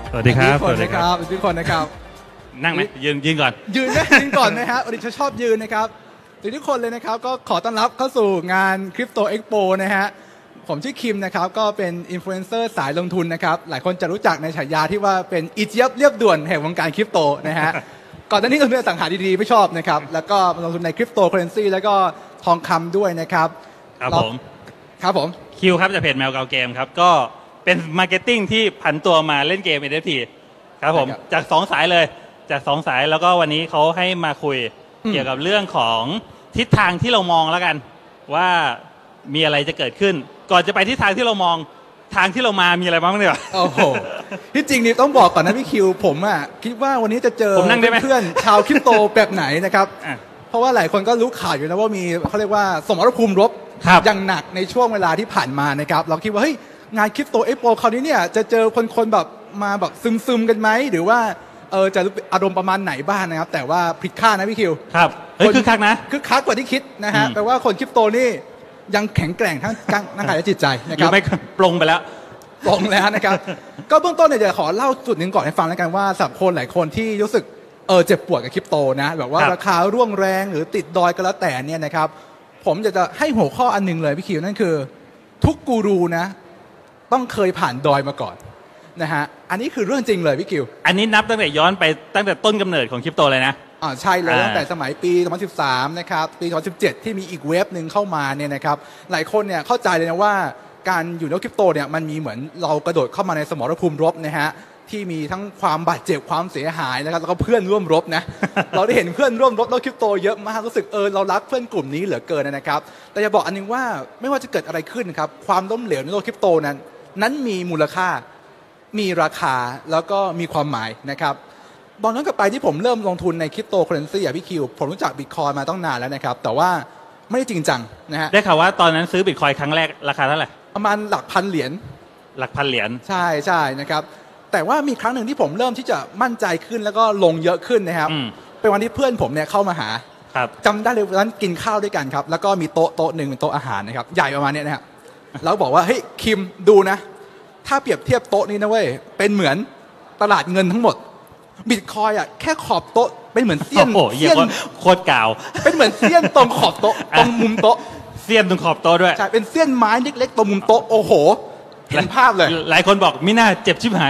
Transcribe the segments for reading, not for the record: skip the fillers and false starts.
สวัสดีครับสวัสดีครับทุกคนนะครับนั่งไหมยืนก่อนยืนก่อนนะครับวันนี้ชอบยืนนะครับทุกคนเลยนะครับก็ขอต้อนรับเข้าสู่งานคริปโตเอ็กโปนะฮะผมชื่อคิมนะครับก็เป็นอินฟลูเอนเซอร์สายลงทุนนะครับหลายคนจะรู้จักในฉายาที่ว่าเป็นอีเจี๊ยบเรียบด่วนแห่งวงการคริปโตนะฮะก่อนหน้านี้ลงทุนในสังหาดีๆไม่ชอบนะครับแล้วก็ลงทุนในคริปโตเคอเรนซีแล้วก็ทองคำด้วยนะครับครับผมคิวครับจากเพจแมวเกาเกมครับก็เป็นมาร์เก็ตติ้งที่ผันตัวมาเล่นเกม NFT ครับผมจาก2สายเลยจาก2สายแล้วก็วันนี้เขาให้มาคุยเกี่ยวกับเรื่องของทิศทางที่เรามองแล้วกันว่ามีอะไรจะเกิดขึ้นก่อนจะไปทิศทางที่เรามองทางที่เรามามีอะไรบ้างเนี่ยโอ้โหที่จริงนี่ต้องบอกก่อนนะพี่คิวผมอ่ะคิดว่าวันนี้จะเจอเพื่อนชาวคริปโตแบบไหนนะครับเพราะว่าหลายคนก็รู้ข่าวอยู่นะว่ามีเขาเรียกว่าสมรภูมิรบอย่างหนักในช่วงเวลาที่ผ่านมานะครับเราคิดว่าเฮ้ยงานคริปโตเอ็กโปคราวนี้เนี่ยจะเจอคนแบบมาแบบซึมกันไหมหรือว่าจะอารมณ์ประมาณไหนบ้างนะครับแต่ว่าผิดคาดนะพี่คิวครับคึกคักนะคึกคักกว่าที่คิดนะฮะแปลว่าคนคริปโตนี่ยังแข็งแกร่งทั้งร่างกายและจิตใจนะครับไม่ปลงไปแล้วปลงแล้วนะครับก็เบื้องต้นเนี่ยจะขอเล่าจุดหนึ่งก่อนให้ฟังแล้วกันว่าสำหรับคนหลายคนที่รู้สึกเจ็บปวดกับคริปโตนะแบบว่าราคาร่วงแรงหรือติดดอยก็แล้วแต่เนี่ยนะครับผมจะให้หัวข้ออันนึงเลยพี่คิวนั่นคือทุกกูรูนะต้องเคยผ่านดอยมาก่อนนะฮะอันนี้คือเรื่องจริงเลยพี่คิวอันนี้นับตั้งแต่ย้อนไปตั้งแต่ต้นกำเนิดของคริปโตเลยนะใช่เลยตั้งแต่สมัยปี2013นะครับปี2017ที่มีอีกเว็บหนึ่งเข้ามาเนี่ยนะครับหลายคนเนี่ยเข้าใจเลยนะว่าการอยู่ในคริปโตเนี่ยมันมีเหมือนเรากระโดดเข้ามาในสมรภูมิรบนะฮะที่มีทั้งความบาดเจ็บความเสียหายนะครับแล้วก็เพื่อนร่วมรบนะ เราได้เห็นเพื่อนร่วมรบโลกคริปโตเยอะมากรู้สึกเรารักเพื่อนกลุ่มนี้เหลือเกินนะครับแต่จะบอกอันนึงว่าไม่ว่าจะเกิดอะไรขึ้นครับความล้มเหลวในโลกคริปโตนั้นมีมูลค่ามีราคาแล้วก็มีความหมายนะครับตอนนั้นกลับไปที่ผมเริ่มลงทุนในคริปโตเคอเรนซีพี่คิวผมรู้จักบิตคอยมาต้องนานแล้วนะครับแต่ว่าไม่ได้จริงจังนะฮะได้ข่าวว่าตอนนั้นซื้อบิตคอยครั้งแรกราคาเท่าไหร่ประมาณหลักพันเหรียญใช่นะครับแต่ว่ามีครั้งหนึ่งที่ผมเริ่มที่จะมั่นใจขึ้นแล้วก็ลงเยอะขึ้นนะครับเป็นวันที่เพื่อนผมเนี่ยเข้ามาหาจำได้เลยวันนั้นกินข้าวด้วยกันครับแล้วก็มีโต๊ะหนึ่งเป็นโต๊ะอาหารนะครับใหญ่ประมาณนี้นะครับแล้วบอกว่าเฮ้ยคิมดูนะถ้าเปรียบเทียบโต๊ะนี้นะเว้ยเป็นเหมือนตลาดเงินทั้งหมดบิตคอยแค่ขอบโต๊ะเป็นเหมือนเสี้ยนโคตรกาวเป็นเหมือนเสี้ยนตรงขอบโต๊ะตรงมุมโต๊ะเสี้ยนตรงขอบโต๊ะด้วยใช่เป็นเสี้ยนไม้เล็กๆตรงมุมโต๊ะโอ้โหเห็นภาพเลยหลายคนบอกมิน่าเจ็บชิบหาย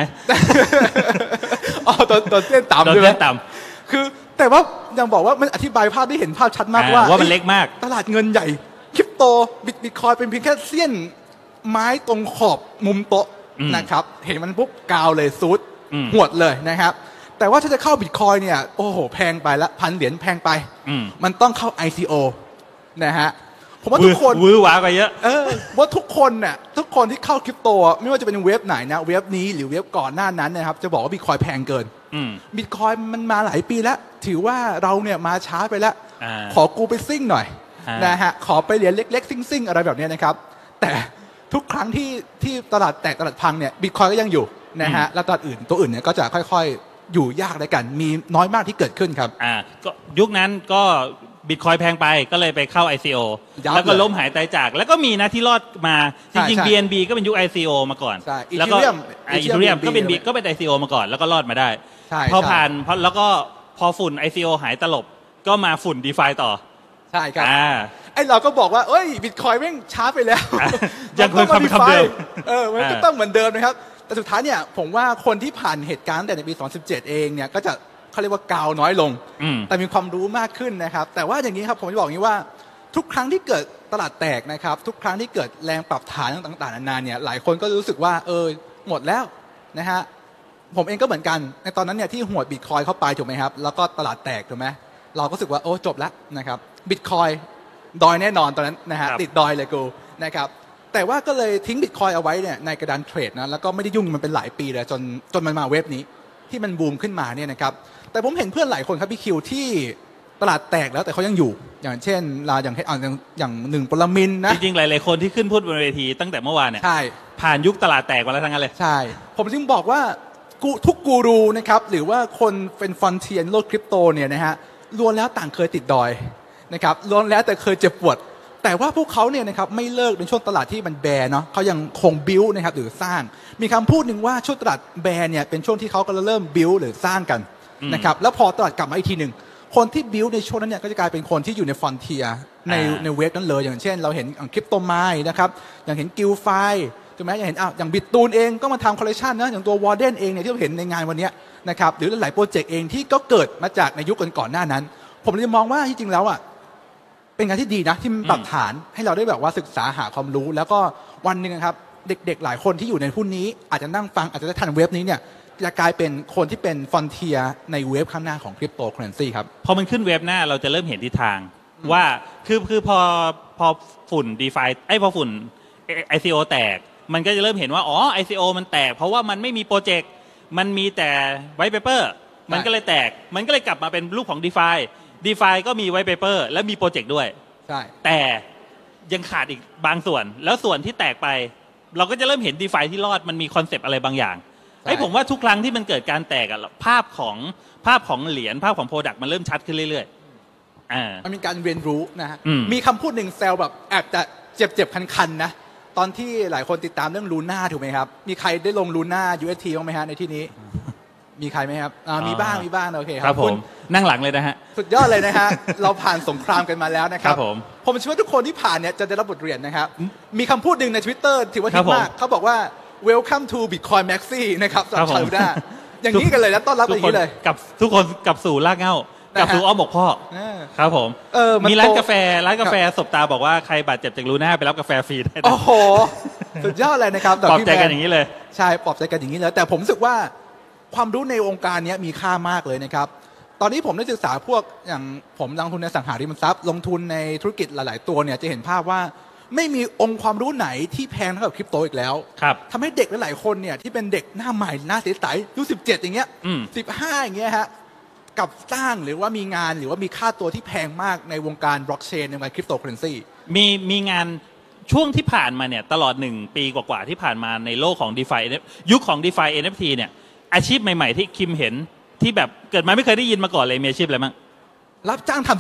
ตัวเส้นต่ำใช่ไหมคือแต่ว่ายังบอกว่ามันอธิบายภาพได้เห็นภาพชัดมากว่ามันเล็กมากตลาดเงินใหญ่คริปโตบิตคอยเป็นเพียงแค่เสี้ยนไม้ตรงขอบมุมโต๊ะนะครับเห็นมันปุ๊บกาวเลยซูดหวดเลยนะครับแต่ว่าถ้าจะเข้าบิตคอยเนี่ยโอ้โหแพงไปละ1,000 เหรียญแพงไปมันต้องเข้า ICO นะฮะผมว่าทุกคนวื้อหวาไปเยอะว่าทุกคนที่เข้าคริปโตไม่ว่าจะเป็นเว็บไหนนะเว็บนี้หรือเว็บก่อนหน้านั้นนะครับจะบอกว่าบิตคอยแพงเกินบิตคอยมันมาหลายปีแล้วถือว่าเราเนี่ยมาช้าไปแล้วขอกูไปซิ่งหน่อยนะฮะขอไปเหรียญเล็กๆซิ่งอะไรแบบนี้นะครับแต่ทุกครั้งที่ตลาดแตกตลาดพังเนี่ยบิตคอยก็ยังอยู่นะฮะแล้วตัวอื่นเนี่ยก็จะค่อยๆอยู่ยากด้วยกันมีน้อยมากที่เกิดขึ้นครับก็ยุคนั้นก็บิตคอยแพงไปก็เลยไปเข้า ICO แล้วก็ล้มหายตายจากแล้วก็มีนะที่รอดมาจริงๆ BNB ก็เป็นยุค ICO มาก่อนแล้วก็อีทูเรียมก็เป็น ICO มาก่อนแล้วก็รอดมาได้พอผ่านแล้วก็พอฝุ่น ICO หายตลบก็มาฝุ่น DeFi ต่อใช่ครับไอเราก็บอกว่าเอ้ยบิตคอยแม่งช้าไปแล้วยังคงคำเดิมมันก็ต้องเหมือนเดิมนะครับแต่สุดท้ายเนี่ยผมว่าคนที่ผ่านเหตุการณ์แต่ในปี2017เองเนี่ยก็จะเขาเรียกว่ากาวน้อยลงแต่มีความรู้มากขึ้นนะครับแต่ว่าอย่างนี้ครับผมจะบอกอย่างนี้ว่าทุกครั้งที่เกิดตลาดแตกนะครับทุกครั้งที่เกิดแรงปรับฐานต่างๆนานาเนี่ยหลายคนก็รู้สึกว่าหมดแล้วนะฮะผมเองก็เหมือนกันในตอนนั้นเนี่ยที่หวดบิตคอยเข้าไปถูกไหมครับแล้วก็ตลาดแตกถูกไหมเราก็รู้สึกว่าโอ้จบแล้วนะครับบิตคอยดอยแน่นอนตอนนั้นนะฮะติดดอยเลยกูนะครับแต่ว่าก็เลยทิ้งบิตคอยเอาไว้เนี่ยในกระดานเทรดนะแล้วก็ไม่ได้ยุ่งมันเป็นหลายปีเลยจนมันมาเว็บนี้ที่มันบูมขึ้นมาเนี่ยนะครับแต่ผมเห็นเพื่อนหลายคนครับพี่คิวที่ตลาดแตกแล้วแต่เขายังอยู่อย่างเช่นอย่างหนึ่งปรมินนะจริงๆหลายๆคนที่ขึ้นพูดบนเวทีตั้งแต่เมื่อวานเนี่ยใช่ผ่านยุคตลาดแตกมาแล้วทั้งนั้นเลยใช่ผมจึงบอกว่าทุกกูรูนะครับหรือว่าคนเป็นฟอนเทียนโลกคริปโตเนี่ยนะฮะล้วนแล้วต่างเคยติดดอยนะครับล้วนแล้วแต่เคยเจ็บปวดแต่ว่าพวกเขาเนี่ยนะครับไม่เลิกในช่วงตลาดที่มันแบร์เนาะเขายังคงบิวนะครับหรือสร้างมีคำพูดหนึ่งว่าช่วงตลาดแบร์เนี่ยเป็นช่วงที่เขาก็เริ่มบิวหรือสร้างกันนะครับแล้วพอตลาดกลับมาอีกทีหนึ่งคนที่บิวในช่วงนั้นเนี่ยก็จะกลายเป็นคนที่อยู่ในฟอนเทียในเว็บนั้นเลยอย่างเช่นเราเห็นคริปโตไมน์นะครับอย่างเห็นกิลไฟถูกไหมอย่างเห็นอย่างบิตตูนเองก็มาทำคอลเลคชันนะอย่างตัววอร์เดนเองเนี่ยที่เราเห็นในงานวันนี้นะครับหรือหลายโปรเจกต์เองที่ก็เกิดมาจากในยุคก่อนหน้านั้นผมเลยมองว่าที่จริงแล้วอ่ะเป็นงานที่ดีนะที่มันปรับฐานให้เราได้แบบว่าศึกษาหาความรู้แล้วก็วันหนึ่งครับเด็กๆหลายคนที่อยู่ในหุ้นนี้อาจจะนั่งฟังอาจจะได้ทันเว็บนี้เนี่ยจะกลายเป็นคนที่เป็นฟอนเทียในเว็บข้างหน้าของคริปโตเคอเรนซีครับพอมันขึ้นเว็บหน้าเราจะเริ่มเห็นทิศทางว่าคือพอฝุ่น DeFi พอฝุ่น ICO แตกมันก็จะเริ่มเห็นว่าอ๋อ ICO มันแตกเพราะว่ามันไม่มีโปรเจกต์มันมีแต่ไวท์เปเปอร์มันก็เลยแตกมันก็เลยกลับมาเป็นรูปของ DeFi ก็มีไวท์เปเปอร์และมีโปรเจกต์ด้วยใช่แต่ยังขาดอีกบางส่วนแล้วส่วนที่แตกไปเราก็จะเริ่มเห็น DeFi ที่รอดมันมีคอนเซปต์อะไรบางอย่างผมว่าทุกครั้งที่มันเกิดการแตกอะภาพของเหรียญภาพของโปรดักต์มันเริ่มชัดขึ้นเรื่อยๆมันมีการเรียนรู้นะฮะมีคำพูดหนึ่งแซวแบบแอบจะเจ็บคันๆนะตอนที่หลายคนติดตามเรื่องลูน่าถูกไหมครับมีใครได้ลงลูน่า UST บ้างไหมฮะในที่นี้มีใครไหมครับมีบ้างโอเคครับผมนั่งหลังเลยนะฮะสุดยอดเลยนะฮะเราผ่านสงครามกันมาแล้วนะครับผมเชื่อว่าทุกคนที่ผ่านเนี่ยจะได้รับบทเรียนนะครับมีคำพูดหนึ่งใน Twitter ถือว่าฮิตมากเขาบอกว่า Welcome to Bitcoin Maxi นะครับสำหรับชาวลูน่าอย่างนี้กันเลยแล้วต้อนรับอย่างนี้เลยกับทุกคนกับสู่รากเหง้ากับสู่อ้อมอกพ่อครับผมมีร้านกาแฟสบตาบอกว่าใครบาดเจ็บจากลูน่าไปรับกาแฟฟรีได้โอ้โหสุดยอดเลยนะครับปลอบใจกันอย่างนี้เลยใช่ปลอบใจกันอย่างนี้เลยแต่ผมรู้สึกว่าความรู้ในองค์การนี้มีค่ามากเลยนะครับตอนนี้ผมได้ศึกษาพวกอย่างผมลงทุนในสังหาริมทรัพย์ลงทุนในธุรกิจหลายๆตัวเนี่ยจะเห็นภาพว่าไม่มีองค์ความรู้ไหนที่แพงเท่ากับคริปโตอีกแล้วทำให้เด็กหลายๆคนเนี่ยที่เป็นเด็กหน้าใหม่หน้าใสๆอายุ17อย่างเงี้ย15อย่างเงี้ยฮะกับสร้างหรือว่ามีงานหรือว่ามีค่าตัวที่แพงมากในวงการบล็อกเชนในวงการคริปโตเคอเรนซีมีงานช่วงที่ผ่านมาเนี่ยตลอด1ปีกว่าๆที่ผ่านมาในโลกของ DeFi ยุคของ DeFi NFT เนี่ยอาชีพใหม่ๆที่คิมเห็นที่แบบเกิดมาไม่เคยได้ยินมาก่อนเลยมีอาชีพอะไรบ้างรับจ้างทำ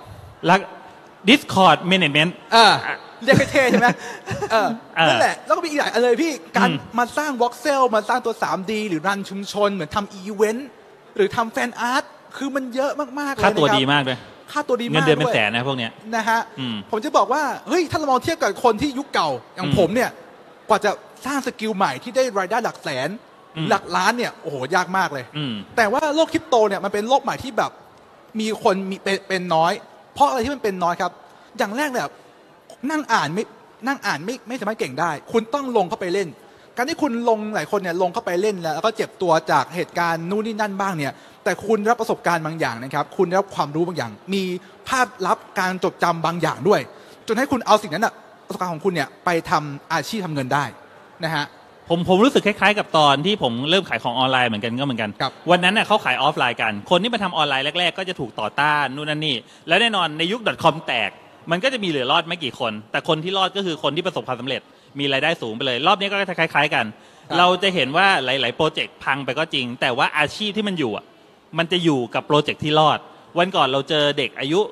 Discord Management เรียกเท่ใช่ไหมนั่นแหละแล้วก็มีอีกหลายอะไรพี่การมาสร้างวอล์กเซลมาสร้างตัว 3D หรือรันชุมชนเหมือนทำอีเวนต์หรือทำแฟนอาร์ตคือมันเยอะมากๆเลยค่าตัวดีมากเลยค่าตัวดีมากเงินเดือนเป็นแสนนะพวกเนี้ยนะฮะผมจะบอกว่าเฮ้ยถ้าเรามองเทียบกับคนที่ยุคเก่าอย่างผมเนี่ยกว่าจะสร้างสกิลใหม่ที่ได้รายได้หลักแสนหลักล้านเนี่ยโอ้โหยากมากเลยแต่ว่าโลกคริปโตเนี่ยมันเป็นโลกใหม่ที่แบบมีคนมีเป็นน้อยเพราะอะไรที่มันเป็นน้อยครับอย่างแรกเนี่ยนั่งอ่านไม่สามารถเก่งได้คุณต้องลงเข้าไปเล่นการที่คุณลงหลายคนเนี่ยลงเข้าไปเล่นแล้วก็เจ็บตัวจากเหตุการณ์นู่นนี่นั่นบ้างเนี่ยแต่คุณรับประสบการณ์บางอย่างนะครับคุณรับความรู้บางอย่างมีภาพลับการจดจำบางอย่างด้วยจนให้คุณเอาสิ่งนั้นประสบการณ์ของคุณเนี่ยไปทำอาชีพทำเงินได้นะฮะผมรู้สึกคล้ายๆกับตอนที่ผมเริ่มขายของออนไลน์เหมือนกันวันนั้นเขาขายออฟไลน์กันคนที่มาทำออนไลน์แรกๆก็จะถูกต่อต้านนู่นนั่นนี่แล้วแน่นอนในยุค .com แตกมันก็จะมีเหลือรอดไม่กี่คนแต่คนที่รอดก็คือคนที่ประสบความสำเร็จมีรายได้สูงไปเลยรอบนี้ก็จะคล้ายๆกันเราจะเห็นว่าหลายๆโปรเจกต์พังไปก็จริงแต่ว่าอาชีพที่มันอยู่มันจะอยู่กับโปรเจกต์ที่รอดวันก่อนเราเจอเด็กอายุ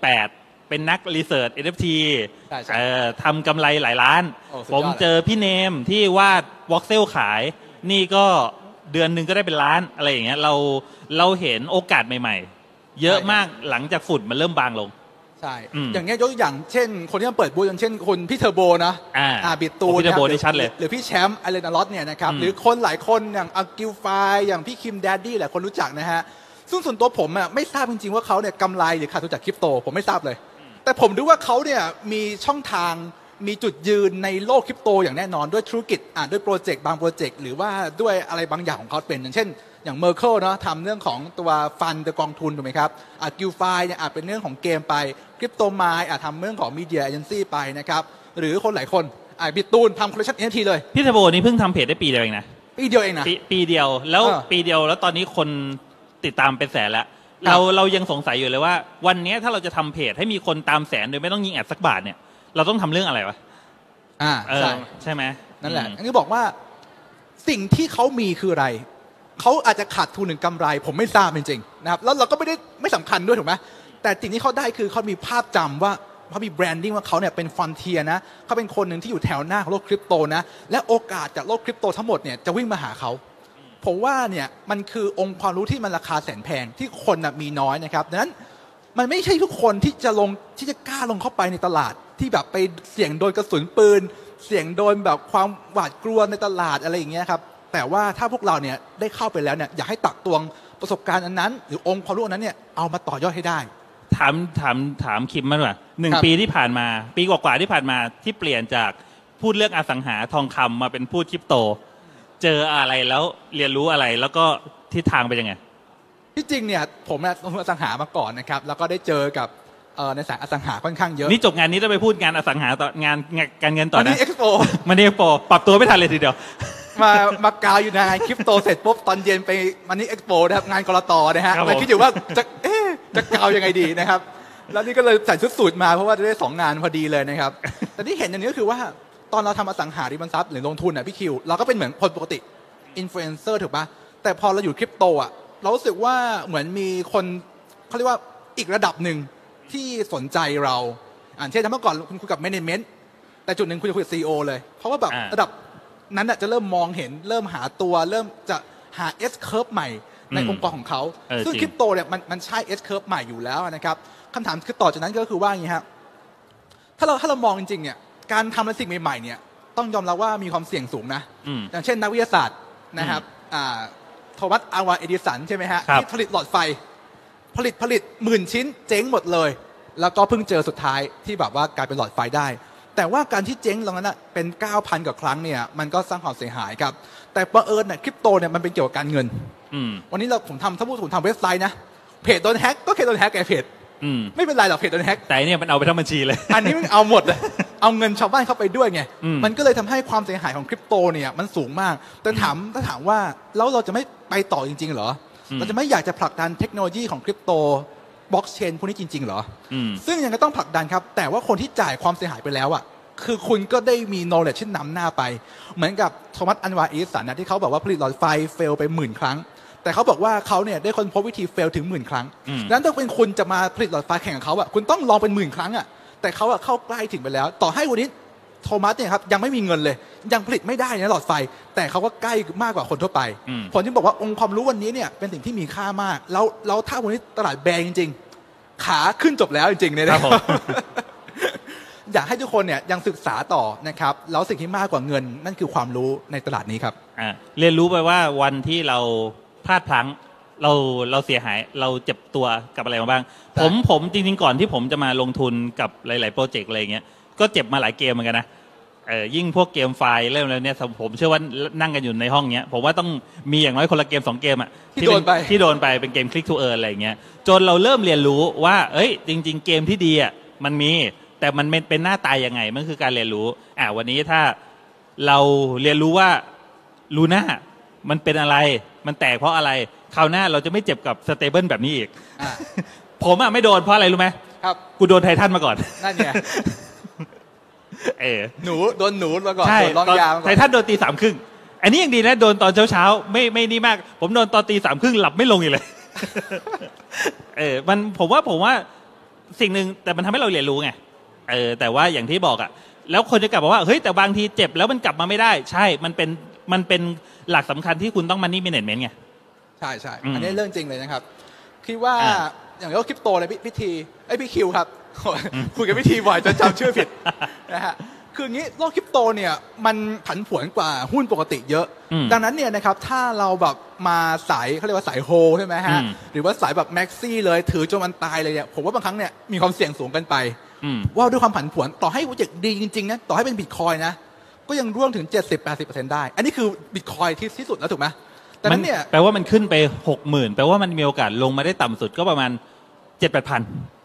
18เป็นนักรีเสิร์ช NFT ทำกำไรหลายล้านผมเจอพี่เนมที่วาดวอล์กเซลขายนี่ก็เดือนหนึ่งก็ได้เป็นล้านอะไรอย่างเงี้ยเราเห็นโอกาสใหม่ๆเยอะมากหลังจากฝุ่นมันเริ่มบางลงใช่อย่างเงี้ยยกตัวอย่างเช่นคนที่มาเปิดบูธอย่างเช่นคนพี่เทอร์โบนะบิตตูนพี่เทอร์โบได้ชัดเลยหรือพี่แชมป์อเลนาลอตเนี่ยนะครับหรือคนหลายคนอย่างอัลกิลไฟอย่างพี่คิมแดดดี้หลายคนรู้จักนะฮะซึ่งส่วนตัวผมไม่ทราบจริงๆว่าเขาเนี่ยกำไรหรือขาดทุนจากคริปโตผมไม่ทราบเลยแต่ผมรู้ว่าเขาเนี่ยมีช่องทางมีจุดยืนในโลกคริปโตอย่างแน่นอนด้วยธุรกิจด้วยโปรเจกต์บางโปรเจกต์หรือว่าด้วยอะไรบางอย่างของเขาเป็นอย่างเช่นอย่างเมอร์เคิลเนาะทำเรื่องของตัวฟันตัวกองทุนถูกไหมครับกิลไฟเนี่ยเป็นเรื่องของเกมไปคริปโตไมล์ทำเรื่องของมีเดียเอเจนซี่ไปนะครับหรือคนหลายคนบิตตูนทำคอลเลคชัน NFT เลยพี่เทโบนี่เพิ่งทำเพจได้ปีเดียวเองนะปีเดียวเองนะปีเดียวแล้วตอนนี้คนติดตามเป็นแสนแล้วเรายังสงสัยอยู่เลยว่าวันนี้ถ้าเราจะทำเพจให้มีคนตามแสนโดยไม่ต้องยิงแอดสักบาทเนี่ยเราต้องทำเรื่องอะไรวะใช่ไหมนั่นแหละอันนี้บอกว่าสิ่งที่เขามีคืออะไรเขาอาจจะขาดทุนหรือกำไรผมไม่ทราบจริงๆนะครับแล้วเราก็ไม่สำคัญด้วยถูกไหมแต่สิ่งที่เขาได้คือเขามีภาพจำว่าเขามีแบรนดิ้งว่าเขาเนี่ยเป็นฟรอนเทียร์นะเขาเป็นคนหนึ่งที่อยู่แถวหน้าของโลกคริปโตนะและโอกาสจากโลกคริปโตทั้งหมดเนี่ยจะวิ่งมาหาเขาผมว่าเนี่ยมันคือองค์ความรู้ที่มันราคาแสนแพงที่คนมีน้อยนะครับดังนั้นมันไม่ใช่ทุกคนที่จะกล้าลงเข้าไปในตลาดที่แบบไปเสี่ยงโดนกระสุนปืนเสี่ยงโดนแบบความหวาดกลัวในตลาดอะไรอย่างเงี้ยครับแต่ว่าถ้าพวกเราเนี่ยได้เข้าไปแล้วเนี่ยอยากให้ตักตวงประสบการณ์อันนั้นหรือองค์ความรู้อันนั้นเนี่ยเอามาต่อยอดให้ได้ถามคิมมาหน่อย1 ปีที่ผ่านมาปีกว่าๆที่ผ่านมาที่เปลี่ยนจากพูดเรื่องอสังหาทองคำมาเป็นพูดคริปโตเจออะไรแล้วเรียนรู้อะไรแล้วก็ทิศทางเป็นยังไงที่จริงเนี่ยผมลงทุนอสังหามาก่อนนะครับแล้วก็ได้เจอกับในสายอสังหาค่อนข้างเยอะนี่จบงานนี้ต้องไปพูดงานอสังหาต่องานการเงินต่อนะมันนี่เอ็กซ์โปปรับตัวไม่ทันเลยทีเดียวมากาวอยู่ในคริปโตเสร็จปุ๊บตอนเย็นไปมันนี่เอ็กซ์โปนะครับงานกลตนะฮะเลยคิดอยู่ว่าจะกาวยังไงดีนะครับแล้วนี่ก็เลยใส่ชุดสูทมาเพราะว่าจะได้2 งานพอดีเลยนะครับแต่ที่เห็นอย่างนี้ก็คือว่าตอนเราทำอสังหาริมทรัพย์หรือลงทุนพี่คิวเราก็เป็นเหมือนคนปกติอินฟลูเอนเซอร์ถูกปะแต่พอเราอยู่คริปโตเรารู้สึกว่าเหมือนมีคนเขาเรียกว่าอีกระดับหนึ่งที่สนใจเราเช่นเมื่อก่อนคุณคุยกับแมเนจเมนต์แต่จุดหนึ่งคุณจะคุยกับซีอีโอเลยเพราะว่าแบบระดับนั้นจะเริ่มมองเห็นเริ่มหาตัวเริ่มจะหา S curve ใหม่ในองค์กรของเขาซึ่งคริปโตเนี่ยมันใช่ S curve ใหม่อยู่แล้วนะครับคำถามคือต่อจากนั้นก็คือว่าอย่างนี้ครับถ้าเรามองจริงๆเนี่ยการทำอะไรสิ่งใหม่ๆเนี่ยต้องยอมรับว่ามีความเสี่ยงสูงนะอย่างเช่นนักวิทยาศาสตร์นะครับโทมัส อัลวา เอดิสันใช่ไหมฮะที่ผลิตหลอดไฟผลิต10,000 ชิ้นเจ๊งหมดเลยแล้วก็เพิ่งเจอสุดท้ายที่แบบว่ากลายเป็นหลอดไฟได้แต่ว่าการที่เจ๊งตรงนั้นเป็น 9,000 กว่าครั้งเนี่ยมันก็สร้างความเสียหายครับแต่บังเอิญคริปโตเนี่ยมันเป็นเกี่ยวกับการเงินวันนี้ผมทำเว็บไซต์นะเพจโดนแฮกก็แค่โดนแฮกไอ้เพจไม่เป็นไรหรอกเพจโดนแฮกแต่เนี่ยมันเอาไปทั้งบัญชีเลยอันนี้มันเอาหมดเลยเอาเงินชาวบ้านเข้าไปด้วยไงมันก็เลยทำให้ความเสียหายของคริปโตเนี่ยมันสูงมากแต่ถ้าถามว่าแล้วเราจะไม่ไปต่อจริงๆเหรอเราจะไม่อยากจะผลักดันเทคโนโลยีของคริปโตบล็อกเชนพวกนี้จริงๆเหรอซึ่งยังก็ต้องผลักดันครับแต่ว่าคนที่จ่ายความเสียหายไปแล้วคือคุณก็ได้มี knowledge ที่นำหน้าไปเหมือนกับโทมัส อัลวา เอดิสันนะที่เขาบอกว่าผลิตหลอดไฟเฟลไป10,000 ครั้งแต่เขาบอกว่าเขาเนี่ยได้ค้นพบวิธีเฟลถึง10,000 ครั้งดังนั้นถ้าเป็นคุณจะมาผลิตหลอดไฟแข่งกับเขาคุณต้องลองเป็น10,000 ครั้งแต่เขาเข้าใกล้ถึงไปแล้วต่อให้วันนี้โทมัสเนี่ยครับยังไม่มีเงินเลยยังผลิตไม่ได้นะหลอดไฟแต่เขาก็ใกล้มากกว่าคนทั่วไปผมจึงบอกว่าองค์ความรู้วันนี้เนี่ยเป็นสิ่งที่มีค่ามากแล้วถ้าวันนี้ตลาดแบงจริงๆขาขึ้นจบแล้วจริงๆเนี่ยนะอยากให้ทุกคนเนี่ยยังศึกษาต่อนะครับแล้วสิ่งที่มากกว่าเงินนั่นคือความรู้ในตลาดนี้ครับเรียนรู้ไปว่าวันที่เราพลาดพลั้งเราเสียหายเราเจ็บตัวกับอะไรมาบ้างผมจริงๆก่อนที่ผมจะมาลงทุนกับหลายๆโปรเจกต์อะไรเงี้ยก็เจ็บมาหลายเกมเหมือนกันนะยิ่งพวกเกมไฟล์เริ่มแล้วเนี่ยผมเชื่อว่านั่งกันอยู่ในห้องเนี้ยผมว่าต้องมีอย่างน้อยคนละเกม2 เกมที่โดนไปเป็นเกมคลิกทูเอิร์นอะไรเงี้ยจนเราเริ่มเรียนรู้ว่าจริงๆเกมที่ดีมันมีแต่มันเป็นหน้าตายยังไงมันคือการเรียนรู้วันนี้ถ้าเราเรียนรู้ว่าลูน่ามันเป็นอะไรมันแตกเพราะอะไรคราวหน้าเราจะไม่เจ็บกับสเตเบิลแบบนี้อีกผมไม่โดนเพราะอะไรรู้ไหมครับกูโดนไททันมาก่อนนั่นไงหนูโดนหนูมาก่อนโดนร้องยาไททันโดนตี 3:30อันนี้ยังดีนะโดนตอนเช้าไม่นี่มากผมโดนตอนตี 3:30หลับไม่ลงอีกเลยผมว่าสิ่งหนึ่งแต่มันทำให้เราเรียนรู้ไงแต่ว่าอย่างที่บอกแล้วคนจะกลับมาว่าเฮ้ยแต่บางทีเจ็บแล้วมันกลับมาไม่ได้ใช่มันเป็นหลักสำคัญที่คุณต้องมันนี่แมเนจเมนต์ไงใช่อันนี้เรื่องจริงเลยนะครับคิดว่าอย่างเราคริปโตเลยพี่คิวครับคุยกับพี่ทีบ่อยจนจำชื่อผิดนะฮะคืออย่างนี้โลกคริปโตเนี่ยมันผันผวนกว่าหุ้นปกติเยอะดังนั้นเนี่ยนะครับถ้าเราแบบมาสายเขาเรียกว่าสายโฮใช่ไหมฮะหรือว่าสายแบบแม็กซี่เลยถือจนมันตายเลยเนี่ยผมว่าบางครั้งเนี่ยมีความเสี่ยงสูงกันไปว่าด้วยความผันผวนต่อให้โปรเจกต์ดีจริงๆนะต่อให้เป็นบิตคอยนะก็ยังร่วงถึง 70-80% ได้อันนี้คือบิตคอยที่สุดแล้วถูกไหมแต่นั้นเนี่ยแปลว่ามันขึ้นไป 60,000 แปลว่ามันมีโอกาสลงมาได้ต่ำสุดก็ประมาณ 7-8,000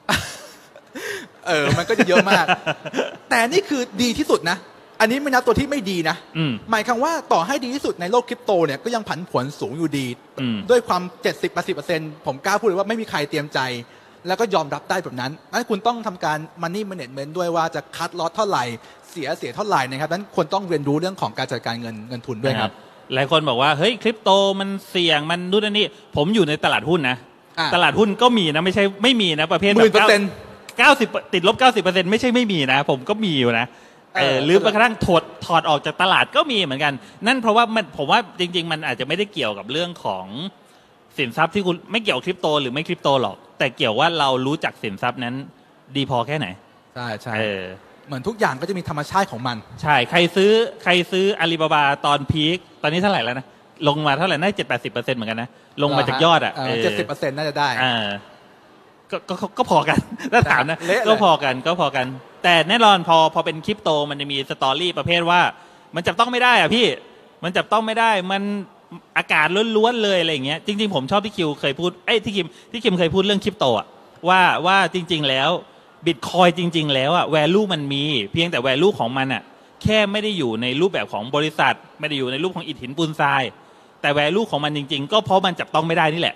มันก็จะเยอะมากแต่นี่คือดีที่สุดนะอันนี้ไม่นับตัวที่ไม่ดีนะหมายความว่าต่อให้ดีที่สุดในโลกคริปโตเนี่ยก็ยังผันผวนสูงอยู่ดีด้วยความ 70-80% ผมกล้าพูดเลยว่าไม่มีใครเตรียมใจแล้วก็ยอมรับได้แบบนั้นนั้นคุณต้องทำการ money management ด้วยว่าจะคัดลอสเท่าไหร่เสียเท่าไหร่นะครับนั้นควรต้องเรียนรู้เรื่องของการจัดการเงินทุนด้วยครับหลายคนบอกว่าเฮ้ยคริปโตมันเสี่ยงมันนู่นนี่ผมอยู่ในตลาดหุ้นนะตลาดหุ้นก็มีนะไม่ใช่ไม่มีนะประเภทแบบ 90ติดลบ 90% ไม่ใช่ไม่มีนะผมก็มีอยู่นะหรือบางครั้งถอดออกจากตลาดก็มีเหมือนกันนั่นเพราะว่าผมว่าจริงๆมันอาจจะไม่ได้เกี่ยวกับเรื่องของสินทรัพย์ที่คุณไม่เกี่ยวคริปโตหรือไม่คริปโตหรอกแต่เกี่ยวว่าเรารู้จักสินทรัพย์นั้นดีพอแค่ไหนใช่ใช่เหมือนทุกอย่างก็จะมีธรรมชาติของมันใช่ใครซื้ออาลีบาบาตอนพีคตอนนี้เท่าไหร่แล้วนะลงมาเท่าไหร่น่า70-80%เหมือนกันนะลงมาจากยอดอ่ะ 70%น่าจะได้ก็พอกันถ้าถามนะก็พอกันแต่แน่นอนพอเป็นคริปโตมันจะมีสตอรี่ประเภทว่ามันจับต้องไม่ได้อ่ะพี่มันจับต้องไม่ได้มันอากาศล้วนๆเลยอะไรอย่างเงี้ยจริงๆผมชอบที่คิวเคยพูดที่คิมเคยพูดเรื่องคริปโตอ่ะว่าจริงๆแล้วบิตคอยจริงๆแล้วอ่ะ value มันมีเพียงแต่ value ของมันอ่ะแค่ไม่ได้อยู่ในรูปแบบของบริษัทไม่ได้อยู่ในรูปของอิฐหินปูนทรายแต่ value ของมันจริงๆก็เพราะมันจับต้องไม่ได้นี่แหละ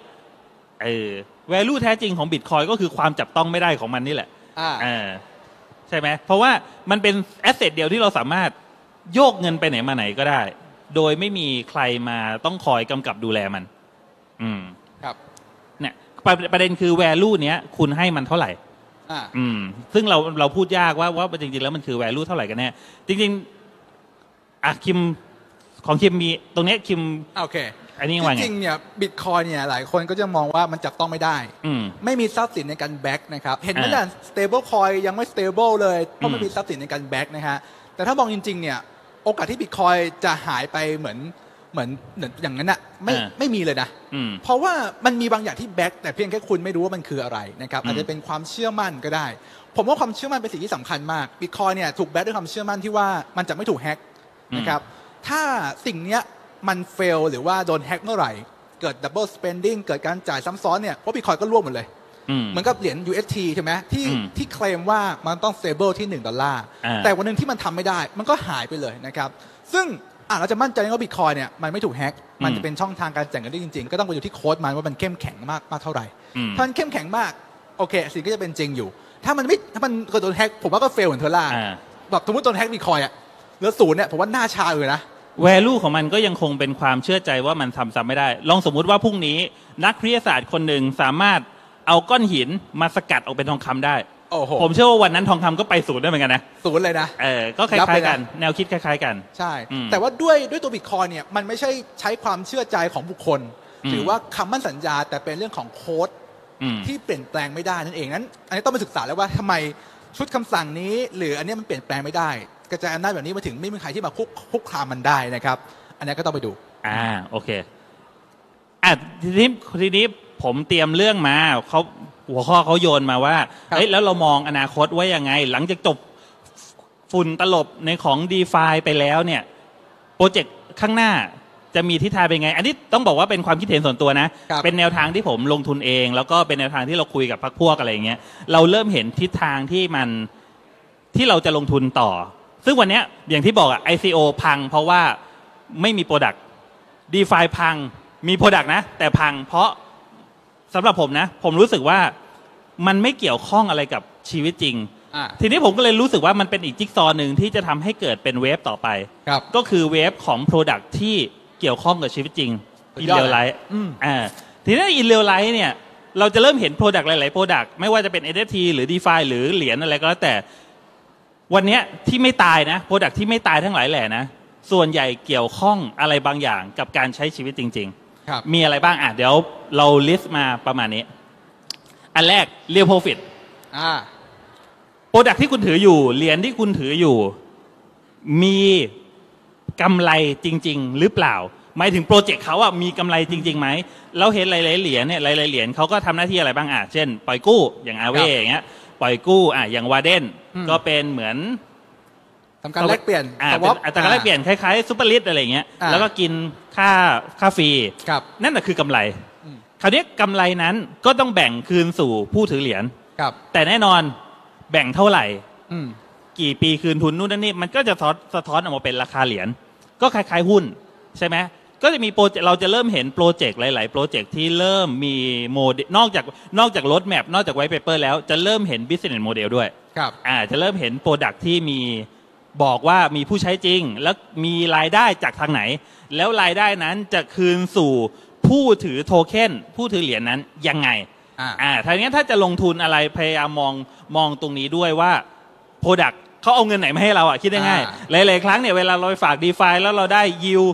value แท้จริงของบิตคอยก็คือความจับต้องไม่ได้ของมันนี่แหละใช่ไหมเพราะว่ามันเป็นแอสเซทเดียวที่เราสามารถโยกเงินไปไหนมาไหนก็ได้โดยไม่มีใครมาต้องคอยกำกับดูแลมันครับเนี่ยประเด็นคือ value เนี้ยคุณให้มันเท่าไหร่ซึ่งเราพูดยากว่าจริงๆแล้วมันคือ value เท่าไหร่กันแน่จริงๆคิมของคิมมีตรงนี้คิมโอเคอันนี้ว่าไงจริงๆเนี่ยบิตคอยเนี่ยหลายคนก็จะมองว่ามันจับต้องไม่ได้ไม่มีทรัพย์สินในการแบ็กนะครับเห็นไหมล่ะ stable coin ยังไม่ stable เลยเพราะไม่มีทรัพย์สินในการแบ็กนะฮะแต่ถ้ามองจริงๆเนี่ยโอกาสที่บิตคอยจะหายไปเหมือนอย่างนั้นน่ะไม่มีเลยนะเพราะว่ามันมีบางอย่างที่แบ็กแต่เพียงแค่คุณไม่รู้ว่ามันคืออะไรนะครับอาจจะเป็นความเชื่อมั่นก็ได้ผมว่าความเชื่อมั่นเป็นสิ่งที่สำคัญมากบิตคอยเนี่ยถูกแบ็กด้วยความเชื่อมั่นที่ว่ามันจะไม่ถูกแฮกนะครับถ้าสิ่งเนี้ยมันเฟลหรือว่าโดนแฮกเมื่อไหร่เกิด double spending เกิดการจ่ายซ้ำซ้อนเนี่ยเพราะบิตคอยก็ร่วงหมดเลยเหมือนกับเหรียญ UST ใช่ไหมที่เคลมว่ามันต้อง stable ที่$1แต่วันนึงที่มันทำไม่ได้มันก็หายไปเลยนะครับซึ่งเราจะมั่นใจว่าบิตคอยเนี่ยมันไม่ถูกแฮกมันจะเป็นช่องทางการจ่ายเงินได้จริงๆก็ต้องไปดูที่โค้ดมันว่ามันเข้มแข็งมากเท่าไหร่ถ้ามันเข้มแข็งมากโอเคสิ่งก็จะเป็นจริงอยู่ถ้ามันเกิดโดนแฮกผมว่าก็เฟลเหมือนเทอร่าแบบสมมติโดนแฮกบิตคอยเหลือ0เนี่ยผมว่าหน้าชาเลยนะ value ของมันก็ยังคงเป็นความเชื่อใจว่ามันทำซ้ำไม่ได้ลองสมมุติว่าพรุ่งนี้นักวิทยาศาสตร์คนหนึ่งสามารถเอาก้อนหินมาสกัดออกเป็นทองคำได้ผมเชื่อว่าวันนั้นทองคำก็ไป0ได้เหมือนกันนะ 0เลยนะก็คล้ายๆกันแนวคิดคล้ายๆกันใช่แต่ว่าด้วยตัวบิตคอยเนี่ยมันไม่ใช่ใช้ความเชื่อใจของบุคคลหรือว่าคำมั่นสัญญาแต่เป็นเรื่องของโค้ดที่เปลี่ยนแปลงไม่ได้นั่นเองนั้นอันนี้ต้องไปศึกษาแล้วว่าทำไมชุดคำสั่งนี้หรืออันนี้มันเปลี่ยนแปลงไม่ได้กระจายอำนาจแบบนี้มาถึงไม่มีใครที่มาคุกคามมันได้นะครับอันนี้ก็ต้องไปดูโอเคทีนี้ผมเตรียมเรื่องมาหัวข้อเขาโยนมาว่าเฮ้ยแล้วเรามองอนาคตไว้ยังไงหลังจากจบฝุ่นตลบในของ DeFi ไปแล้วเนี่ยโปรเจกต์ข้างหน้าจะมีทิศทางเป็นไงอันนี้ต้องบอกว่าเป็นความคิดเห็นส่วนตัวนะเป็นแนวทางที่ผมลงทุนเองแล้วก็เป็นแนวทางที่เราคุยกับพรรคพวกอะไรอย่างเงี้ยเราเริ่มเห็นทิศทางที่เราจะลงทุนต่อซึ่งวันนี้อย่างที่บอกICO พังเพราะว่าไม่มี Product DeFi พังมี Product นะแต่พังเพราะสำหรับผมนะผมรู้สึกว่ามันไม่เกี่ยวข้องอะไรกับชีวิตจริงทีนี้ผมก็เลยรู้สึกว่ามันเป็นอีกจิ๊กซอว์หนึ่งที่จะทำให้เกิดเป็นเวฟต่อไปก็คือเวฟของ Product ที่เกี่ยวข้องกับชีวิตจริง In Real Life ทีนี้ In Real Life เนี่ยเราจะเริ่มเห็น Product หลายๆ Product ไม่ว่าจะเป็น NFT หรือ DeFi หรือเหรียญอะไรก็แล้วแต่วันนี้ที่ไม่ตายนะโปรดักที่ไม่ตายทั้งหลายแหล่นะส่วนใหญ่เกี่ยวข้องอะไรบางอย่างกับการใช้ชีวิตจริงๆมีอะไรบ้างเดี๋ยวเราลิสต์มาประมาณนี้อันแรก Real Profit โปรดักที่คุณถืออยู่เหรียญที่คุณถืออยู่มีกำไรจริงๆหรือเปล่าหมายถึงโปรเจกต์เขามีกำไรจริงๆไหมเราเห็นหลายๆเหรียญเนี่ยหลายๆเหรียญเขาก็ทำหน้าที่อะไรบ้างเช่นปล่อยกู้อย่างอาเวอย่างเงี้ยปล่อยกู้อย่างวาเดนก็เป็นเหมือนทำการแลกเปลี่ยนอัตราการแลกเปลี่ยนคล้ายๆซุปเปอร์ลิสอะไรเงี้ยแล้วก็กินค่าฟรีนั่นแหละคือกำไรคราวนี้กำไรนั้นก็ต้องแบ่งคืนสู่ผู้ถือเหรียญแต่แน่นอนแบ่งเท่าไหร่กี่ปีคืนทุนนู่นนั่นนี่มันก็จะสะท้อนออกมาเป็นราคาเหรียญก็คล้ายๆหุ้นใช่ไหมก็จะมีเราจะเริ่มเห็นโปรเจกต์หลายๆโปรเจกต์ที่เริ่มมีโมเดลนอกจากรถแมพนอกจากไวท์เปเปอร์แล้วจะเริ่มเห็น business model ด้วยจะเริ่มเห็นโปรดักที่มีบอกว่ามีผู้ใช้จริงแล้วมีรายได้จากทางไหนแล้วรายได้นั้นจะคืนสู่ผู้ถือโทเค็นผู้ถือเหรียญนั้นยังไงทางนี้ถ้าจะลงทุนอะไรพยายามมองตรงนี้ด้วยว่า Product เขาเอาเงินไหนมาให้เราคิดได้ง่ายหลายๆครั้งเนี่ยเวลาเราไปฝาก DeFi แล้วเราได้ยิว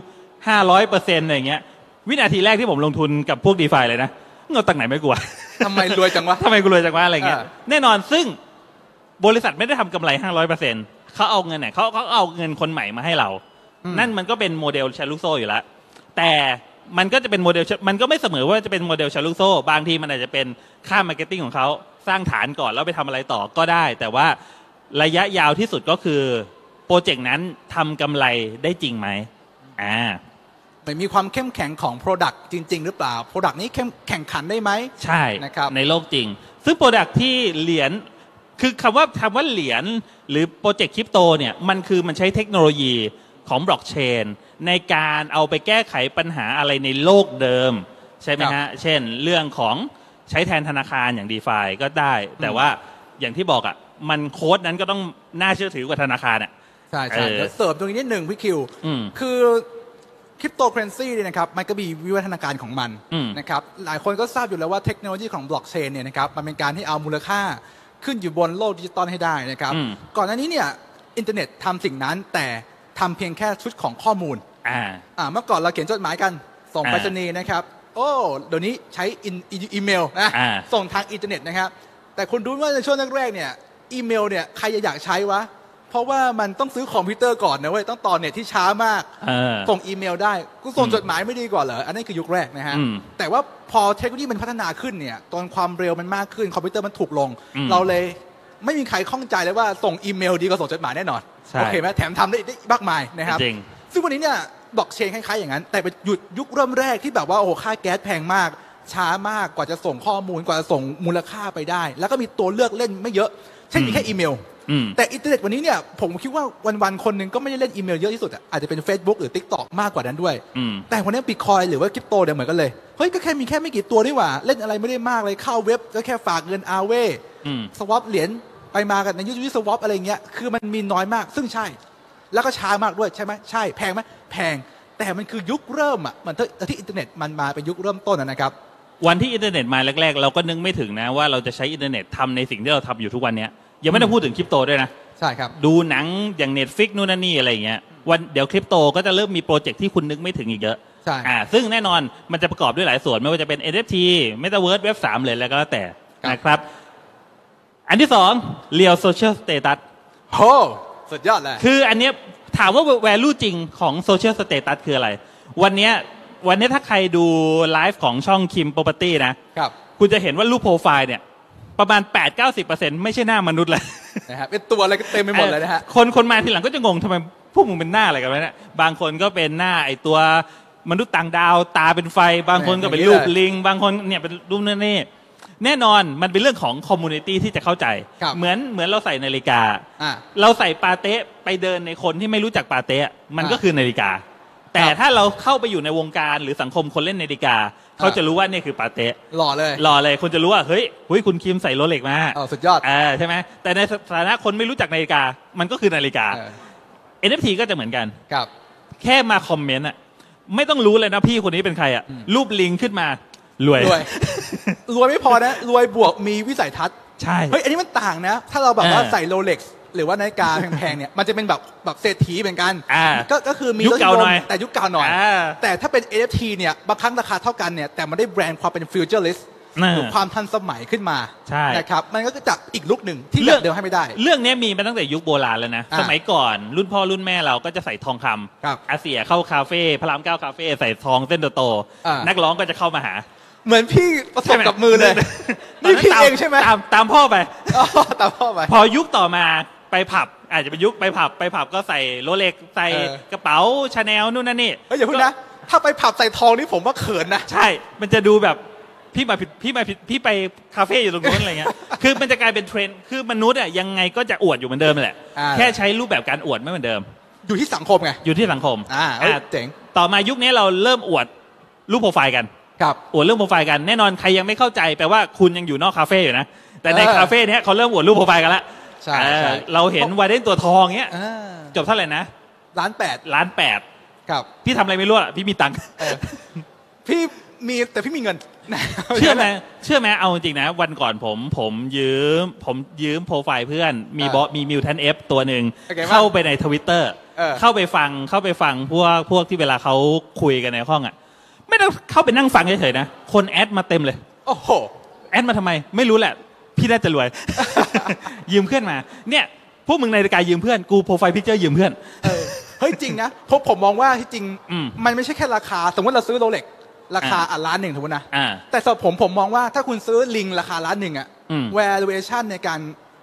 500% อะไรเงี้ยวินาทีแรกที่ผมลงทุนกับพวก DeFi เลยนะเงินตังไหนไม่กลัวทำไมรวยจังวะทำไมกูรวยจังวะอะไรเงี้ยแน่นอนซึ่งบริษัทไม่ได้ทำกำไร 500%เขาเอาเงินไหนเขาเอาเงินคนใหม่มาให้เรานั่นมันก็เป็นโมเดลแชร์ลูกโซ่อยู่แล้วแต่มันก็จะเป็นโมเดลมันก็ไม่เสมอว่าจะเป็นโมเดลแชร์ลูกโซ่บางทีมันอาจจะเป็นค่ามาร์เก็ตติ้งของเขาสร้างฐานก่อนแล้วไปทำอะไรต่อก็ได้แต่ว่าระยะยาวที่สุดก็คือโปรเจกต์นั้นทำกำไรได้จริงไหมมีความเข้มแข็งของ Product จริงๆหรือเปล่า Product นี้แข่งขันได้ไหมใช่นะครับในโลกจริงซึ่ง Product ที่เหรียญคือคำว่าเหรียญหรือโปรเจกต์คริปโตเนี่ยมันใช้เทคโนโลยีของบล็อกเชนในการเอาไปแก้ไขปัญหาอะไรในโลกเดิมใช่ไหมฮะเช่นเรื่องของใช้แทนธนาคารอย่าง DeFi ก็ได้แต่ว่าอย่างที่บอกมันโค้ดนั้นก็ต้องน่าเชื่อถือกว่าธนาคารใช่ใช่เสริมตรงนี้นิดหนึ่งพี่คิวคือคริปโตเคอเรนซีเนี่ยนะครับมันก็มีวิวัฒนาการของมันนะครับหลายคนก็ทราบอยู่แล้วว่าเทคโนโลยีของบล็อกเชนเนี่ยนะครับมันเป็นการที่เอามูลค่าขึ้นอยู่บนโลกดิจิตอลให้ได้นะครับก่อนหน้านี้เนี่ยอินเทอร์เน็ตทำสิ่งนั้นแต่ทำเพียงแค่ชุดของข้อมูลเมื่อก่อนเราเขียนจดหมายกันส่งไปรษณีย์นะครับโอ้เดี๋ยวนี้ใช้อีเมลนะส่งทางอินเทอร์เน็ตนะครับแต่คุณรู้ว่าในช่วงแรกๆเนี่ยอีเมลเนี่ยใครจะอยากใช้วะเพราะว่ามันต้องซื้อคอมพิวเตอร์ก่อนนะเว้ยต้องต่อเน็ตที่ช้ามากส่งอีเมลได้กูส่งจดหมายไม่ดีกว่าเหรออันนี้คือยุคแรกนะฮะแต่ว่าพอเทคโนโลยีมันพัฒนาขึ้นเนี่ยตอนความเร็วมันมากขึ้นคอมพิวเตอร์มันถูกลงเราเลยไม่มีใครข้องใจเลยว่าส่งอีเมลดีกว่าส่งจดหมายแน่นอนโอเคไหมแถมทำได้มากมายนะครับซึ่งวันนี้เนี่ยบล็อกเชนคล้ายๆอย่างนั้นแต่เป็นหยุดยุคเริ่มแรกที่แบบว่าโอ้ค่าแก๊สแพงมากช้ามากกว่าจะส่งข้อมูลกว่าจะส่งมูลค่าไปได้แล้วก็มีตัวเลือกเล่นไม่เยอะเช่นมีแค่อีเมลแต่อินเทอร์เน็ตวันนี้เนี่ยผมคิดว่าวันๆคนหนึ่งก็ไม่ได้เล่นอีเมลเยอะที่สุดอาจจะเป็น Facebook หรือ TikTok มากกว่านั้นด้วยแต่วันนี้บิตคอยหรือว่าคริปโตเนี่ยเหมือนกันเลยเฮ้ยก็แค่ไม่กี่ตัวนี่หว่าเล่นอะไรไม่ได้มากเลยเข้าเว็บก็แค่ฝากเงินอาเว่สวอปเหรียญไปมากันในยูทูบสวอปอะไรเงี้ยคือมันมีน้อยมากซึ่งใช่แล้วก็ช้ามากด้วยใช่ไหมใช่แพงไหมแพงแต่มันคือยุคเริ่มมันที่อินเทอร์เน็ตมันมาเป็นยุคเริ่มต้นนะครับวันที่อินเทอร์เน็ตมาแรกๆเราก็นึกไม่ถึงนะว่าเราจะใช้อินเทอร์เน็ตทำในสิ่งที่เราทำอยู่ทุกวันนี้ยังไม่ได้พูดถึงคริปโตด้วยนะใช่ครับดูหนังอย่าง Netflix นู่นนั่นนี่อะไรอย่างเงี้ยเดี๋ยวคริปโตก็จะเริ่มมีโปรเจกต์ที่คุณนึกไม่ถึงอีกเยอะใช่ซึ่งแน่นอนมันจะประกอบด้วยหลายส่วนไม่ว่าจะเป็น NFT Metaverse Web 3เลยแล้วก็แล้วแต่นะครับอันที่2 Real Social Status โหสุดยอดเลยคืออันเนี้ยถามว่า value จริงของ Social Status คืออะไรวันนี้ถ้าใครดูไลฟ์ของช่อง Kim Property นะครับคุณจะเห็นว่ารูปโปรไฟล์เนี่ยประมาณ 8-90% ไม่ใช่หน้ามนุษย์เลยนะครับเป็นตัวอะไรก็เต็มไปหมดเลยนะฮะคนมาทีหลังก็จะงงทำไมพวกมึงเป็นหน้าอะไรกันวะเนี่ยบางคนก็เป็นหน้าไอตัวมนุษย์ต่างดาวตาเป็นไฟบางคนก็เป็นรูปลิงบางคนเนี่ยเป็นรูปนั่นนี่แน่นอนมันเป็นเรื่องของคอมมูนิตี้ที่จะเข้าใจเหมือนเราใส่นาฬิกาเราใส่ปาเต้ไปเดินในคนที่ไม่รู้จักปาเต้มันก็คือนาฬิกาแต่ถ้าเราเข้าไปอยู่ในวงการหรือสังคมคนเล่นนาฬิกาเขาจะรู้ว่านี่คือปาเต้หล่อเลยคนจะรู้ว่าเฮ้ยคุณคิมใส่โรเล็กมาสุดยอดใช่ไหมแต่ในฐานะคนไม่รู้จักนาฬิกามันก็คือนาฬิกา NFT ก็จะเหมือนกันแค่มาคอมเมนต์ไม่ต้องรู้เลยนะพี่คนนี้เป็นใครรูปลิงขึ้นมารวยไม่พอนะรวยบวกมีวิสัยทัศน์ใช่เฮ้ยอันนี้มันต่างนะถ้าเราแบบว่าใส่โรเล็กหรือว่านาฬิกาแพงๆเนี่ยมันจะเป็นแบบเศรษฐีเหมือนกันก็คือมียุคเก่าหน่อยแต่ยุคเก่าหน่อยแต่ถ้าเป็น NFT เนี่ยบางครั้งราคาเท่ากันเนี่ยแต่มันได้แบรนด์ความเป็น futurist หรือความทันสมัยขึ้นมานะครับมันก็จะอีกลุคหนึ่งที่เดิมให้ไม่ได้เรื่องนี้มีมาตั้งแต่ยุคโบราณแล้วนะสมัยก่อนรุ่นพ่อรุ่นแม่เราก็จะใส่ทองคำอาเซียเข้าคาเฟ่พระราม9คาเฟ่ใส่ทองเส้นโตๆนักร้องก็จะเข้ามาหาเหมือนพี่ประสบกับมือเลยนี่พี่เองใช่ไหมตามพ่อไปตามพ่อไปพอยุคต่อมาไปผับอาจจะเป็นยุคไปผับก็ใส่โรเล็กใส่กระเป๋าชาแนลนู่นนั่นนี่อย่าพูดนะถ้าไปผับใส่ทองนี่ผมว่าเขินนะใช่มันจะดูแบบพี่ไปคาเฟ่อยู่ตรงนู้นอะไรเงี้ยคือมันจะกลายเป็นเทรนด์คือมนุษย์ยังไงก็จะอวดอยู่เหมือนเดิมแหละแค่ใช้รูปแบบการอวดไม่เหมือนเดิมอยู่ที่สังคมไงอยู่ที่สังคมเจ๋งต่อมายุคนี้เราเริ่มอวดรูปโปรไฟล์กันอวดเรื่องโปรไฟล์กันแน่นอนใครยังไม่เข้าใจแปลว่าคุณยังอยู่นอกคาเฟ่อยู่นะแต่ในคาเฟ่นี้เขาเริ่มอวดรูปโปรไฟล์กันแล้วเราเห็นวายเดนตัวทองเงี้ยจบเท่าไหร่นะ 1,800,000 ครับพี่ทำอะไรไม่รู้อ่ะพี่มีตังค์พี่มีแต่พี่มีเงินเชื่อไหมเอาจริงนะวันก่อนผมยืมโปรไฟล์เพื่อนมีมิวแทนเอฟตัวหนึ่งเข้าไปใน Twitter เข้าไปฟังพวกที่เวลาเขาคุยกันในห้องอ่ะไม่ต้องเข้าไปนั่งฟังเฉยๆนะคนแอดมาเต็มเลยโอ้โหแอดมาทำไมไม่รู้แหละพี่น่าจะรวย ยืมเพื่อนมาเนี่ยพวกมึงในรายการยืมเพื่อนกูโปรไฟล์พิกเจอร์ยืมเพื่อนเฮ้ยจริงนะผมมองว่าที่จริงมันไม่ใช่แค่ราคาสมมติเราซื้อโรเล็กราคาล้านหนึ่งถูกไหมนะแต่สำหรับผมมองว่าถ้าคุณซื้อลิงราคาล้านหนึ่งอะ valuation ในการ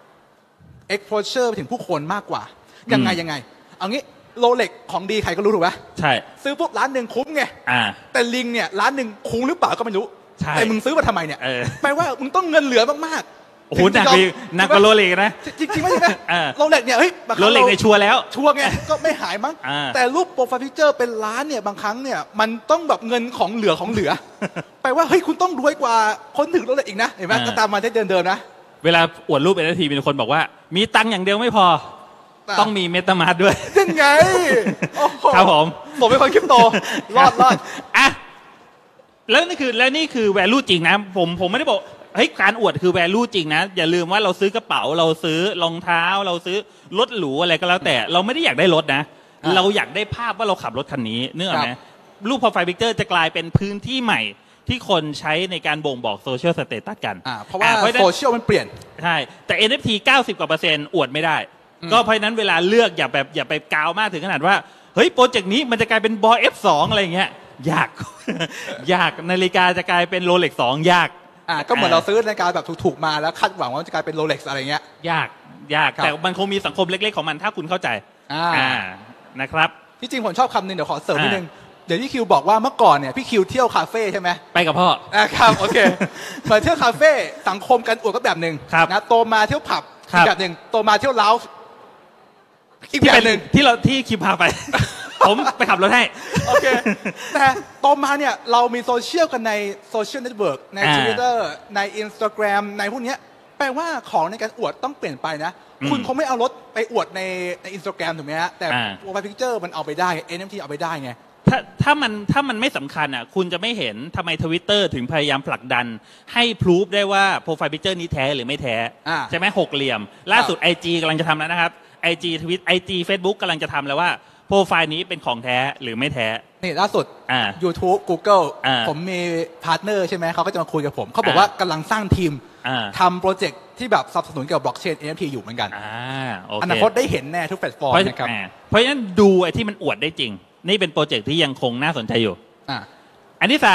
exposure ไปถึงผู้คนมากกว่ายังไงเอางี้โรเล็กของดีใครก็รู้ถูกไหมใช่ซื้อปุ๊บล้านหนึ่งคุ้มไงแต่ลิงเนี่ยล้านหนึ่งคุ้มหรือเปล่าก็ไม่รู้แต่มึงซื้อมาทำไมเนี่ยแปลว่ามึงต้องเงินเหลือมากๆโอ้โหหนักกว่าโรเล็กนะจริงๆไม่ใช่ไหมโรเล็กเนี่ยเฮ้ยโรเล็กในชัวร์แล้วชัวร์ไงก็ไม่หายมั้งแต่รูปโปรไฟล์พิกเจอร์เป็นล้านเนี่ยบางครั้งเนี่ยมันต้องแบบเงินของเหลือแปลว่าเฮ้ยคุณต้องรวยกว่าคนถือโรเล็กอีกนะเห็นไหมก็ตามมาได้เดินนะเวลาอวดรูปNFTมีคนบอกว่ามีตังค์อย่างเดียวไม่พอต้องมีเมตามาร์ทด้วยยังไงครับผมเป็นคนคริปโตรอดอ่ะแล้วนี่คือ value จริงนะผมไม่ได้บอกเฮ้ยการอวดคือ value จริงนะอย่าลืมว่าเราซื้อกระเป๋าเราซื้อรองเท้าเราซื้อรถหรูอะไรก็แล้วแต่เราไม่ได้อยากได้รถนะเราอยากได้ภาพว่าเราขับรถคันนี้นึกออกไหมรูป profile picture จะกลายเป็นพื้นที่ใหม่ที่คนใช้ในการบ่งบอกโซเชียลสเตตัสกันเพราะว่าโซเชียลมันเปลี่ยนใช่แต่ NFT 90%กว่าอวดไม่ได้ก็เพราะนั้นเวลาเลือกอย่าไปกาวมากถึงขนาดว่าเฮ้ยโปรเจกต์นี้มันจะกลายเป็นบอ F2 อะไรอย่างเงี้ยยากนาฬิกาจะกลายเป็นโรเล็ก2ยากก็เหมือนเราซื้อนาฬิกาแบบถูกๆมาแล้วคาดหวังว่าจะกลายเป็นโรเล็กอะไรเงี้ยยากแต่มันคงมีสังคมเล็กๆของมันถ้าคุณเข้าใจนะครับที่จริงผมชอบคำนึงเดี๋ยวขอเสริมนิดนึงเดี๋ยวพี่คิวบอกว่าเมื่อก่อนเนี่ยพี่คิวเที่ยวคาเฟ่ใช่ไหมไปกับพ่อครับโอเคเหมือนเที่ยวคาเฟ่สังคมกันอวดก็แบบหนึ่งนะโตมาเที่ยวผับอีกแบบหนึ่งโตมาเที่ยวเล้าอีกแบบหนึ่งที่คิมพาไปผมไปขับรถให้โอเคแต่โตมาเนี่ยเรามีโซเชียลกันในโซเชียลเน็ตเวิร์กใน Twitter ใน Instagram ในพวกนี้แปลว่าของในการอวดต้องเปลี่ยนไปนะคุณคงไม่เอารถไปอวดใน Instagram ถูกไหมฮะแต่โปรไฟล์พิกเจอร์มันเอาไปได้ NFT เอาไปได้ไงถ้ามันไม่สำคัญอ่ะคุณจะไม่เห็นทำไม Twitter ถึงพยายามผลักดันให้พรูฟได้ว่าโปรไฟล์พิกเจอร์นี้แท้หรือไม่แท้ใช่ไหมหกเหลี่ยมล่าสุด IG กำลังจะทำแล้วนะครับ IG Facebook กำลังจะทำแล้วว่าโปรไฟล์นี้เป็นของแท้หรือไม่แท้นี่ล่าสุดYouTube Google ผมมีพาร์ทเนอร์ใช่ไหมเขาก็จะมาคุยกับผมเขาบอกว่ากำลังสร้างทีมทำโปรเจกต์ที่แบบสนับสนุนเกี่ยวกับบล็อกเชน NFT อยู่เหมือนกันอนาคตได้เห็นแน่ทุกแพลตฟอร์มนะครับเพราะฉะนั้นดูไอ้ที่มันอวดได้จริงนี่เป็นโปรเจกต์ที่ยังคงน่าสนใจอยู่อันที่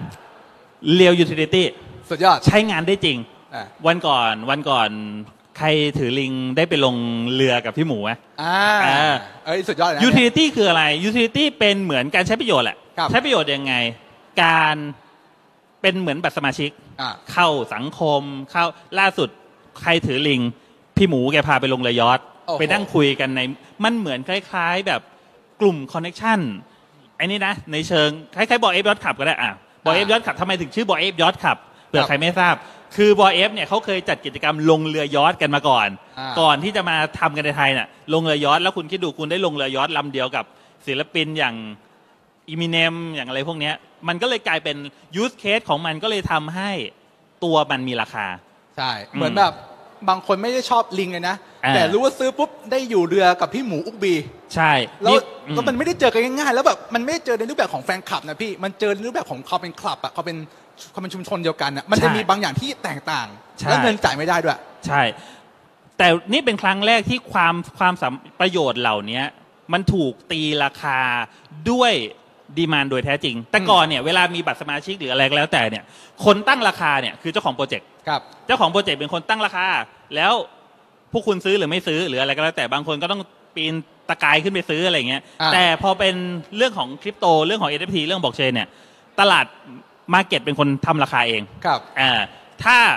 3 Real Utility สุดยอดใช้งานได้จริงวันก่อนใครถือลิงได้ไปลงเรือกับพี่หมูไหมสุดยอดนะ Utility คืออะไร Utility เป็นเหมือนการใช้ประโยชน์แหละใช้ประโยชน์ยังไงการเป็นเหมือนบัตรสมาชิกเข้าสังคมเข้าล่าสุดใครถือลิงพี่หมูแกพาไปลงเรือยอชต์ไปนั่งคุยกันในมันเหมือนคล้ายๆแบบกลุ่มคอนเนคชั่นไอ้นี่นะในเชิงคล้ายๆบอเอฟยอทขับก็ได้บอเอฟยอทขับทำไมถึงชื่อบอเอฟยอทขับเผื่อใครไม่ทราบคือบอเอฟเนี่ยเขาเคยจัดกิจกรรมลงเรือยอทกันมาก่อนที่จะมาทำกันในไทยน่ะลงเรือยอทแล้วคุณคิดดูคุณได้ลงเรือยอทลำเดียวกับศิลปินอย่างอิมิเนมอย่างอะไรพวกนี้มันก็เลยกลายเป็นยูสเคสของมันก็เลยทำให้ตัวมันมีราคาใช่เหมือนแบบบางคนไม่ได้ชอบลิงเลยนะแต่รู้ว่าซื้อปุ๊บได้อยู่เรือกับพี่หมูอุกบีใช่แล้วมันไม่ได้เจอกันง่ายๆแล้วแบบมันไม่ได้เจอในรูปแบบของแฟนคลับนะพี่มันเจอในรูปแบบของเขาเป็นคลับอ่ะเขาเป็นชุมชนเดียวกันอ่ะมันจะมีบางอย่างที่แตกต่างแล้วเงินจ่ายไม่ได้ด้วยใช่แต่นี่เป็นครั้งแรกที่ความประโยชน์เหล่านี้มันถูกตีราคาด้วยดีมานด์โดยแท้จริงแต่ก่อนเนี่ยเวลามีบัตรสมาชิกหรืออะไรก็แล้วแต่เนี่ยคนตั้งราคาเนี่ยคือเจ้าของโปรเจกต์เจ้าของโปรเจกต์เป็นคนตั้งราคาแล้วพวกคุณซื้อหรือไม่ซื้อหรืออะไรก็แล้วแต่บางคนก็ต้องปีนตะกายขึ้นไปซื้ออะไรเงี้ยแต่พอเป็นเรื่องของคริปโตเรื่องของ NFT เรื่องบล็อกเชนเนี่ยตลาดมาร์เก็ตเป็นคนทำราคาเองถ้า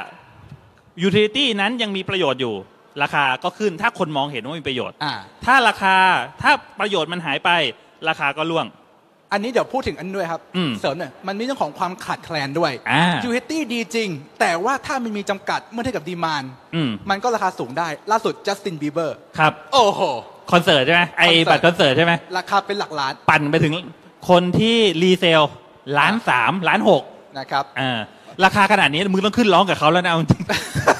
utility นั้นยังมีประโยชน์อยู่ราคาก็ขึ้นถ้าคนมองเห็นว่ามีประโยชน์ถ้าประโยชน์มันหายไปราคาก็ร่วงอันนี้เดี๋ยวพูดถึงอันด้วยครับเสริมหน่อยมันมีเรื่องของความขาดแคลนด้วย utility ดีจริงแต่ว่าถ้ามันมีจำกัดเมื่อเทียบกับดีมานด์มันก็ราคาสูงได้ล่าสุดจัสตินบีเบอร์ครับโอ้โหคอนเสิร์ตใช่ไหมไอบัตรคอนเสิร์ตใช่ไหมราคาเป็นหลักล้านปั่นไปถึงคนที่รีเซล1.3 ล้าน1.6 ล้านนะครับราคาขนาดนี้มึงต้องขึ้นร้องกับเขาแล้วนะจริง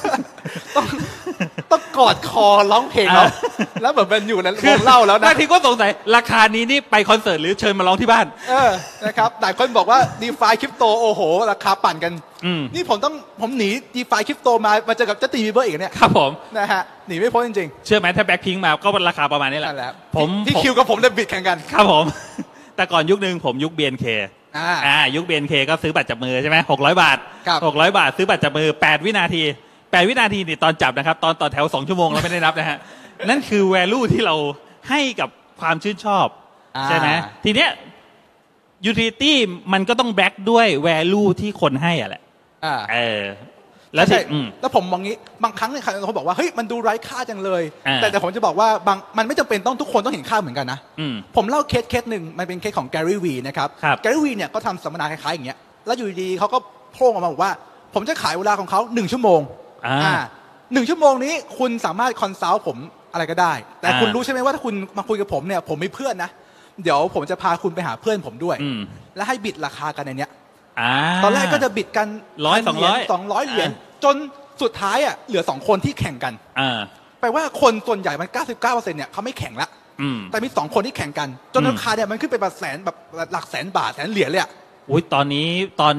ต้องกอดคอร้องเพลงแล้วเหมือนเป็นอยู่ในวงเล่าแล้วนะบางทีก็สงสัยราคานี้นี่ไปคอนเสิร์ตหรือเชิญมาร้องที่บ้านนะครับหลายคนบอกว่า DeFi คริปโตโอ้โหราคาปั่นกันนี่ผมหนี DeFi คริปโตมาเจอกับจัสตินบีเบอร์อีกเนี่ยครับผมนะฮะหนีไม่พ้นจริงๆเชื่อไหมถ้าแบ็คพิงค์มาก็เป็นราคาประมาณนี้แหละพี่คิวกับผมจะบิดแข่งกันครับผมแต่ก่อนยุคนึงผมยุค BNK ยุค BNK ก็ซื้อบัตรจับมือใช่ไหม600 บาท600 บาทซื้อบัตรจับมือ8วินาทีนี่ตอนจับนะครับตอนต่อแถว2 ชั่วโมงเราไม่ได้นับนะฮะนั่นคือ value ที่เราให้กับความชื่นชอบใช่ไหมทีเนี้ย utility มันก็ต้องแบ็กด้วย value ที่คนให้อ่ะแหละแล้วผมมองงี้บางครั้งเนี่ยเขาบอกว่าเฮ้ยมันดูไร้ค่าจังเลยแต่ผมจะบอกว่ามันไม่จำเป็นทุกคนต้องเห็นค่าเหมือนกันนะผมเล่าเคสหนึ่งมันเป็นเคสของ Gary Vee นะครับ Gary Vee เนี่ยก็ทำสัมมนาคล้ายๆอย่างเงี้ยแล้วอยู่ดีๆเขาก็โผล่ออกมาบอกว่าผมจะขายเวลาของเขา1 ชั่วโมง1 ชั่วโมงนี้คุณสามารถคอนซัลท์ผมอะไรก็ได้แต่คุณรู้ใช่ไหมว่าถ้าคุณมาคุยกับผมเนี่ยผมมีเพื่อนนะเดี๋ยวผมจะพาคุณไปหาเพื่อนผมด้วยและให้บิดราคากันในเนี้ยตอนแรกก็จะบิดกัน200 เหรียญจนสุดท้ายอ่ะเหลือ2 คนที่แข่งกันแปลว่าคนส่วนใหญ่มัน 99% เนี่ยเขาไม่แข่งละแต่มี2 คนที่แข่งกันจนราคาเนี่ยมันขึ้นไปแบบแสนแบบหลักแสนบาทแสนเหรียญเลยอ่ะอุ้ยตอนนี้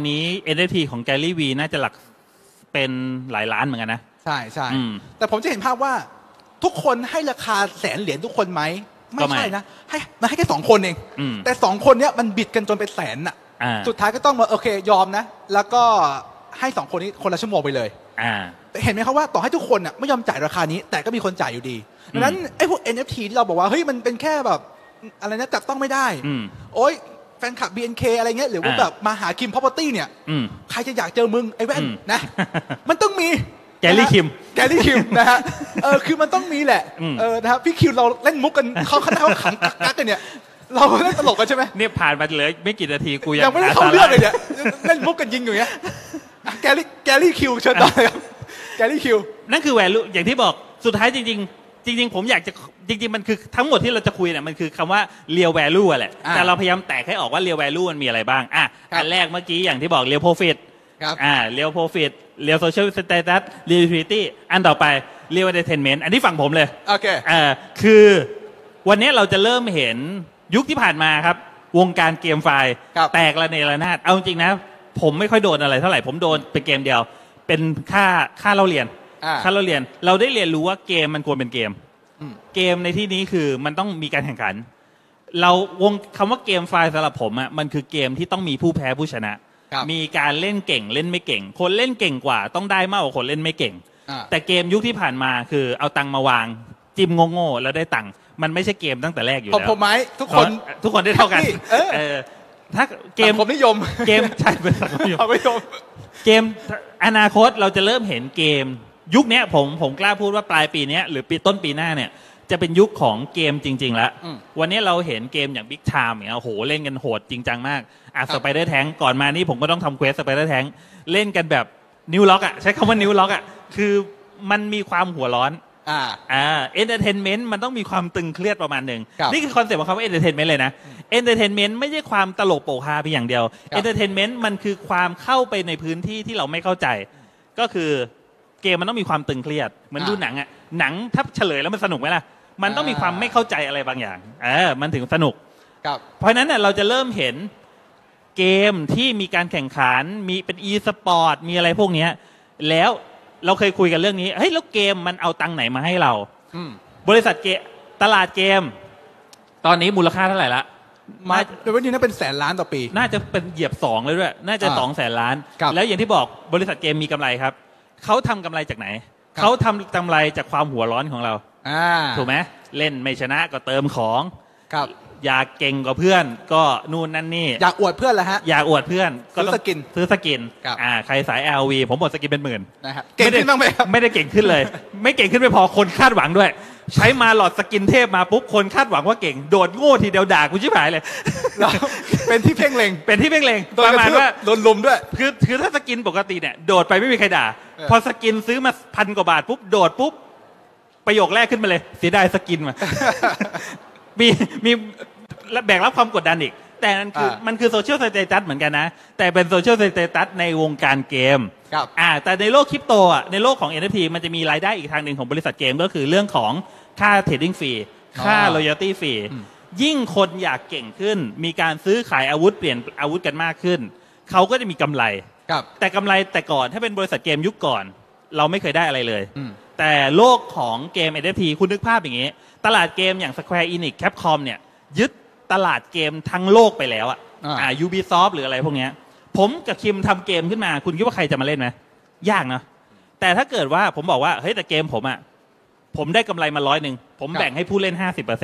NFT ของ Gary Vee น่าจะหลักเป็นหลายล้านเหมือนกันนะใช่แต่ผมจะเห็นภาพว่าทุกคนให้ราคาแสนเหรียญทุกคนไหมไม่ใช่นะให้แค่2 คนเองแต่2 คนเนี้ยมันบิดกันจนเป็นแสนอ่ะสุดท้ายก็ต้องมาโอเคยอมนะแล้วก็ให้2 คนนี้คนละชั่วโมงไปเลยเห็นไหมครับว่าต่อให้ทุกคนอ่ะไม่ยอมจ่ายราคานี้แต่ก็มีคนจ่ายอยู่ดีดังนั้นไอ้พวก NFT ที่เราบอกว่าเฮ้ยมันเป็นแค่แบบอะไรนะจับต้องไม่ได้โอ๊ยแฟนคลับ BNK อะไรเงี้ยหรือว่าแบบมาหาคิม property เนี่ยใครจะอยากเจอมึงไอ้แว่นนะมันต้องมีแกลลี่คิมนะฮะคือมันต้องมีแหละนะครับพี่คิวเราเล่นมุกกันเขาขำกักกันเนี่ยเราเล่นตลกกันใช่ไหมเนี่ยผ่านมาเลยไม่กี่นาทีกูยังไม่ได้เข้าเรื่องเลยเนี่ยเล่นมุกกันยิงอยู่เงี้ยแกลลี่คิวเชิญต่อครับแกลลี่คิวนั่นคือแวลูอย่างที่บอกสุดท้ายจริงผมอยากจะจริงๆมันคือทั้งหมดที่เราจะคุยเนี่ยมันคือคำว่า real value แหละแต่เราพยายามแตกให้ออกว่า real value มันมีอะไรบ้างอันแรกเมื่อกี้อย่างที่บอก real profit real profit real social status real utility อันต่อไป real entertainment อันที่ฝั่งผมเลยโอเคคือวันนี้เราจะเริ่มเห็นยุคที่ผ่านมาครับวงการเกมไฟล์แตกระเนระนาดเอาจริงนะผมไม่ค่อยโดนอะไรเท่าไหร่ผมโดนเป็นเกมเดียวเป็นค่าเราเรียนเราได้เรียนรู้ว่าเกมมันควรเป็นเกมในที่นี้คือมันต้องมีการแข่งขันคำว่าเกมไฟล์สำหรับผมอ่ะมันคือเกมที่ต้องมีผู้แพ้ผู้ชนะมีการเล่นเก่งเล่นไม่เก่งคนเล่นเก่งกว่าต้องได้มากกว่าคนเล่นไม่เก่งแต่เกมยุคที่ผ่านมาคือเอาตังค์มาวางจิ้มโง่ๆแล้วได้ตังค์มันไม่ใช่เกมตั้งแต่แรกอยู่แล้วผมไหมทุกคนได้เท่ากันถ้าเกมผมนิยมเกมใช่เป็นสังคมนิยมเกมอนาคตเราจะเริ่มเห็นเกมยุคนี้ผมกล้าพูดว่าปลายปีนี้หรือต้นปีหน้าเนี่ยจะเป็นยุคของเกมจริงๆแล้ววันนี้เราเห็นเกมอย่าง Big Time อย่างเงี้ยโอ้โหเล่นกันโหดจริงจังมากสไปเดอร์แทงก่อนมานี่ผมก็ต้องทำเควสสไปเดอร์แทงเล่นกันแบบนิวล็อกใช้คำว่านิวล็อกคือมันมีความหัวร้อนเอนเตอร์เทนเมนต์มันต้องมีความตึงเครียดประมาณหนึ่งนี่คือคอนเซ็ปต์ของคำว่าเอนเตอร์เทนเมนต์เลยนะเอนเตอร์เทนเมนต์ไม่ใช่ความตลกโปกฮาเพียงอย่างเดียวเอนเตอร์เทนเมนต์มันคือความเข้าไปในพื้นที่ที่เราไม่เข้าใจก็คือเกมมันต้องมีความตึงเครียดเหมือนดูหนังหนังถ้าเฉลยแล้วมันสนุกไหมล่ะมันต้องมีความไม่เข้าใจอะไรบางอย่างมันถึงสนุกเพราะนั้นเนี่ยเราจะเริ่มเห็นเกมที่มีการแข่งขันมีเป็น e-sport มีอะไรพวกนี้แล้วเราเคยคุยกันเรื่องนี้เฮ้ยแล้วเกมมันเอาตังค์ไหนมาให้เราบริษัทเกมตลาดเกมตอนนี้มูลค่าเท่าไหร่ละโดยวันนี้น่าเป็น100,000 ล้านต่อปีน่าจะเป็นเหยียบ2เลยด้วยน่าจะ200,000 ล้านแล้วอย่างที่บอกบริษัทเกมมีกำไรครับเขาทำกำไรจากไหนเขาทำกำไรจากความหัวร้อนของเราถูกไหมเล่นไม่ชนะก็เติมของอยากเก่งกว่าเพื่อนก็นู่นนั่นนี่อยากอวดเพื่อนแหละฮะอยากอวดเพื่อนก็ซื้อสกินใครสาย LV ผมหมดสกินเป็นหมื่นนะครับเก่งขึ้นบ้างไหมไม่ได้เก่งขึ้นเลยไม่เก่งขึ้นไม่พอคนคาดหวังด้วยใช้มาหลอดสกินเทพมาปุ๊บคนคาดหวังว่าเก่งโดดโง่ทีเดียวด่ากูชิบหายเลยเป็นที่เพ่งเล็งประมาณว่าโดนลุมด้วยคือถ้าสกินปกติเนี่ยโดดไปไม่มีใครด่าพอสกินซื้อมา1,000 กว่าบาทปุ๊บโดดปุ๊บประโยคแรกขึ้นมาเลยเสียดายสกินมามีแบกรับความกดดันอีกแต่มันคือโซเชียลสเตตัสเหมือนกันนะแต่เป็นโซเชียลสเตตัสในวงการเกมครับแต่ในโลกคริปโตในโลกของ NFT มันจะมีรายได้อีกทางหนึ่งของบริษัทเกมก็คือเรื่องของค่าเทรดดิ้งฟรีค่า loyalty ฟรียิ่งคนอยากเก่งขึ้นมีการซื้อขายอาวุธเปลี่ยนอาวุธกันมากขึ้นเขาก็จะมีกำไรแต่กำไรแต่ก่อนถ้าเป็นบริษัทเกมยุคก่อนเราไม่เคยได้อะไรเลยแต่โลกของเกม NFT คุณนึกภาพอย่างนี้ตลาดเกมอย่าง Square Enix Capcom เนี่ยยึดตลาดเกมทั้งโลกไปแล้วUbisoft หรืออะไรพวกนี้ผมกับคิมทำเกมขึ้นมาคุณคิดว่าใครจะมาเล่นไหมยากนะแต่ถ้าเกิดว่าผมบอกว่าเฮ้ยแต่เกมผมได้กำไรมา100ผมแบ่งให้ผู้เล่น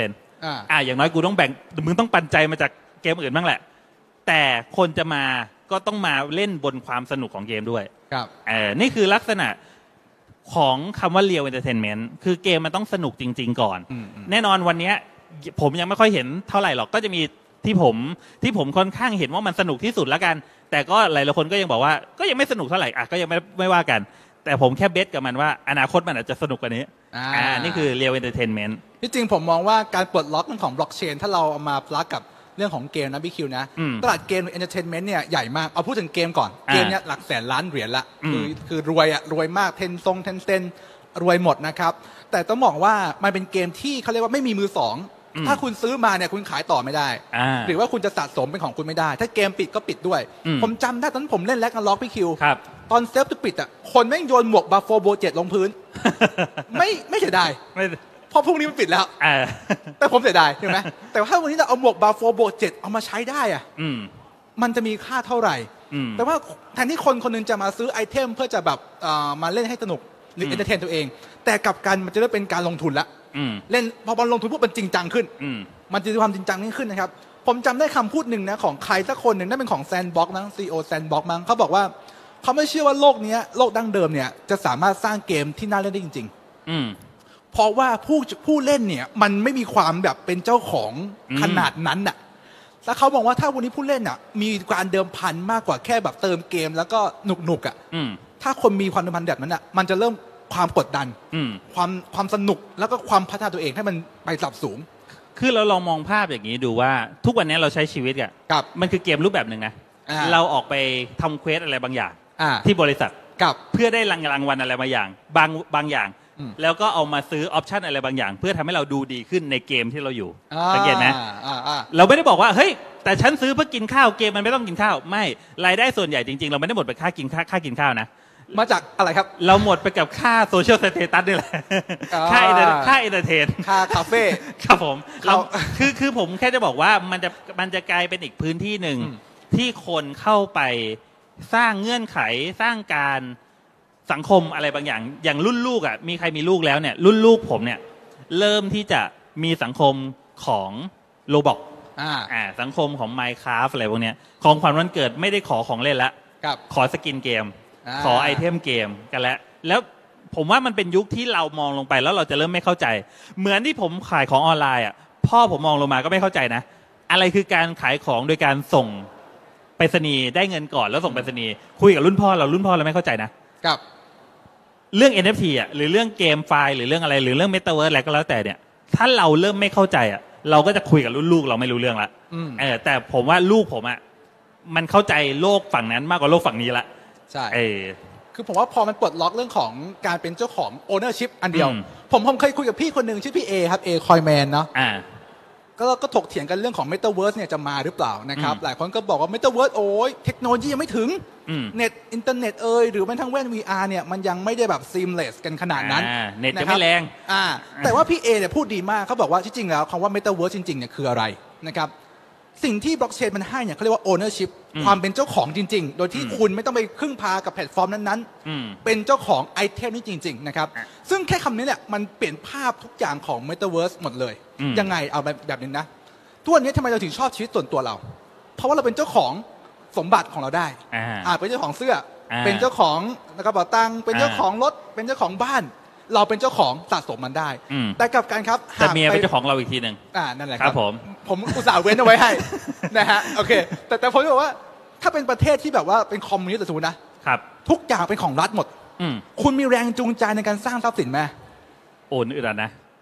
50%อย่างน้อยกูต้องแบ่งมึงต้องปันใจมาจากเกมอื่นบ้างแหละแต่คนจะมาก็ต้องมาเล่นบนความสนุกของเกมด้วยนี่คือลักษณะของคำว่า Real Entertainment คือเกมมันต้องสนุกจริงๆก่อนแน่นอนวันนี้ผมยังไม่ค่อยเห็นเท่าไหร่หรอกก็จะมีที่ผมค่อนข้างเห็นว่ามันสนุกที่สุดแล้วกันแต่ก็หลายๆคนก็ยังบอกว่าก็ยังไม่สนุกเท่าไหร่ก็ยังไม่ว่ากันแต่ผมแค่เบสกับมันว่าอนาคตมันอาจจะสนุกกว่านี้นี่คือ Real Entertainment ที่จริงผมมองว่าการปลดล็อกเรื่องของบล็อกเชนถ้าเราเอามาพลักกับเรื่องของเกมนะพี่คิวนะตลาดเกม Entertainment เนี่ยใหญ่มากเอาพูดถึงเกมก่อนเกมเนี่ยหลักแสนล้านเหรียญละคือรวยมากเทนเซนรวยหมดนะครับแต่ต้องบอกว่ามันเป็นเกมที่เขาเรียกว่าไม่มีมือสองถ้าคุณซื้อมาเนี่ยคุณขายต่อไม่ได้หรือว่าคุณจะสะสมเป็นของคุณไม่ได้ถ้าเกมปิดก็ปิดด้วยผมจำได้ตอนนั้นผมเล่นแล็กนาล็อกพี่คิวตอนเซฟจะปิดคนแม่งโยนหมวกบัฟโฟโบ7ลงพื้นไม่เสียดายเพราะพรุ่งนี้มันปิดแล้วแต่ผมเสียดายใช่ไหมแต่ถ้าวันนี้เราเอาหมวกบัฟโฟโบ7เอามาใช้ได้มันจะมีค่าเท่าไหร่แต่ว่าแทนที่คนนึงจะมาซื้อไอเทมเพื่อจะแบบมาเล่นให้สนุกหรือเอนเตอร์เทนตัวเองแต่กลับกันมันจะเริ่มเป็นการลงทุนละเล่นพอบอลลงทุนปุ๊บมันจริงจังขึ้นมันจะมีความจริงจังขึ้นนะครับผมจำได้คำพูดหนึ่งนะของใครสักคนหนึ่งนั่นเป็นของแซนบ็อกนะซีโอแซนบ็อกมั้งเขาบอกว่าเขาไม่เชื่อว่าโลกนี้โลกดั้งเดิมเนี่ยจะสามารถสร้างเกมที่น่าเล่นได้จริงๆเพราะว่าผู้เล่นเนี่ยมันไม่มีความแบบเป็นเจ้าของขนาดนั้นน่ะแล้วเขาบอกว่าถ้าวันนี้ผู้เล่นอ่ะมีการเดิมพันมากกว่าแค่แบบเติมเกมแล้วก็หนุกอ่ะถ้าคนมีความเดิมพันแบบนั้นอ่ะมันจะเริ่มความกดดันความสนุกแล้วก็ความพัฒนาตัวเองให้มันไประดับสูงคือเราลองมองภาพอย่างนี้ดูว่าทุกวันนี้เราใช้ชีวิตอ่ะมันคือเกมรูปแบบหนึ่งนะเราออกไปทำเควสอะไรบางอย่างที่บริษัทเพื่อได้รางวัลอะไรบางอย่างบางอย่างแล้วก็เอามาซื้อออปชันอะไรบางอย่างเพื่อทำให้เราดูดีขึ้นในเกมที่เราอยู่สังเกตไหมเราไม่ได้บอกว่าเฮ้ยแต่ฉันซื้อเพื่อกินข้าวเกมมันไม่ต้องกินข้าวไม่รายได้ส่วนใหญ่จริงๆเราไม่ได้หมดไปค่ากินข้าวนะมาจากอะไรครับเราหมดไปกับค่าโซเชียลสเตตัสนี่แหละค่าเอนเตอร์เทนค่าคาเฟ่ครับผมคือผมแค่จะบอกว่ามันจะกลายเป็นอีกพื้นที่หนึ่งที่คนเข้าไปสร้างเงื่อนไขสร้างการสังคมอะไรบางอย่างอย่างรุ่นลูกอ่ะมีใครมีลูกแล้วเนี่ยรุ่นลูกผมเนี่ยเริ่มที่จะมีสังคมของโรบล็อกสังคมของ Minecraft อะไรพวกเนี้ยของขวัญวันเกิดไม่ได้ขอของเล่นละขอสกินเกมขอไอเทมเกมกันแล้วผมว่ามันเป็นยุคที่เรามองลงไปแล้วเราจะเริ่มไม่เข้าใจเหมือนที่ผมขายของออนไลน์อ่ะพ่อผมมองลงมาก็ไม่เข้าใจนะอะไรคือการขายของโดยการส่งไปรษณีย์ได้เงินก่อนแล้วส่งไปรษณีย์คุยกับรุ่นพ่อเราไม่เข้าใจนะครับเรื่อง NFT อ่ะหรือเรื่องเกมไฟล์หรือเรื่องอะไรหรือเรื่อง Metaverse อะไรก็แล้วแต่เนี่ยถ้าเราเริ่มไม่เข้าใจอ่ะเราก็จะคุยกับรุ่นลูกเราไม่รู้เรื่องละแต่ผมว่าลูกผมอ่ะมันเข้าใจโลกฝั่งนั้นมากกว่าโลกฝั่งนี้ละใช่คือผมว่าพอมันปลดล็อกเรื่องของการเป็นเจ้าของ ownership อันเดียวผมเคยคุยกับพี่คนหนึ่งชื่อพี่เอครับเอคอยแมนเนาะก็ถกเถียงกันเรื่องของ Metaverse เนี่ยจะมาหรือเปล่านะครับหลายคนก็บอกว่า Metaverse โอ้ยเทคโนโลยียังไม่ถึงเน็ตอินเทอร์เน็ตหรือแม้ทั้งแว่น VR เนี่ยมันยังไม่ได้แบบ seamless กันขนาดนั้นเน็ตจะไม่แรงแต่ว่าพี่เอเนี่ยพูดดีมากเขาบอกว่าที่จริงแล้วคำว่า Metaverse จริงๆเนี่ยคืออะไรนะครับสิ่งที่บล็อกเชนมันให้เนี่ยเขาเรียกว่า ownership ความเป็นเจ้าของจริงๆโดยที่คุณไม่ต้องไปพึ่งพากับแพลตฟอร์มนั้นๆเป็นเจ้าของไอเทมนี้จริงๆนะครับซึ่งแค่คำนี้เนี่ยมันเปลี่ยนภาพทุกอย่างของ Metaverse หมดเลยยังไงเอาแบบนี้นะทุกวันนี้ทำไมเราถึงชอบชีวิตส่วนตัวเราเพราะว่าเราเป็นเจ้าของสมบัติของเราได้เป็นเจ้าของเสื้อเป็นเจ้าของกระเป๋าตังค์เป็นเจ้าของรถเป็นเจ้าของบ้านเราเป็นเจ้าของสะสมมันได้แต่กับการครับแต่เมียเป็นเจ้าของเราอีกทีหนึ่งนั่นแหละครับผมอุตส่าห์เว้นเอาไว้ให้นะฮะโอเคแต่ผมจะบอกว่าถ้าเป็นประเทศที่แบบว่าเป็นคอมมิวนิสต์สมมตินะครับทุกอย่างเป็นของรัฐหมดคุณมีแรงจูงใจในการสร้างทรัพย์สินไหมโอนอึดอัดนะ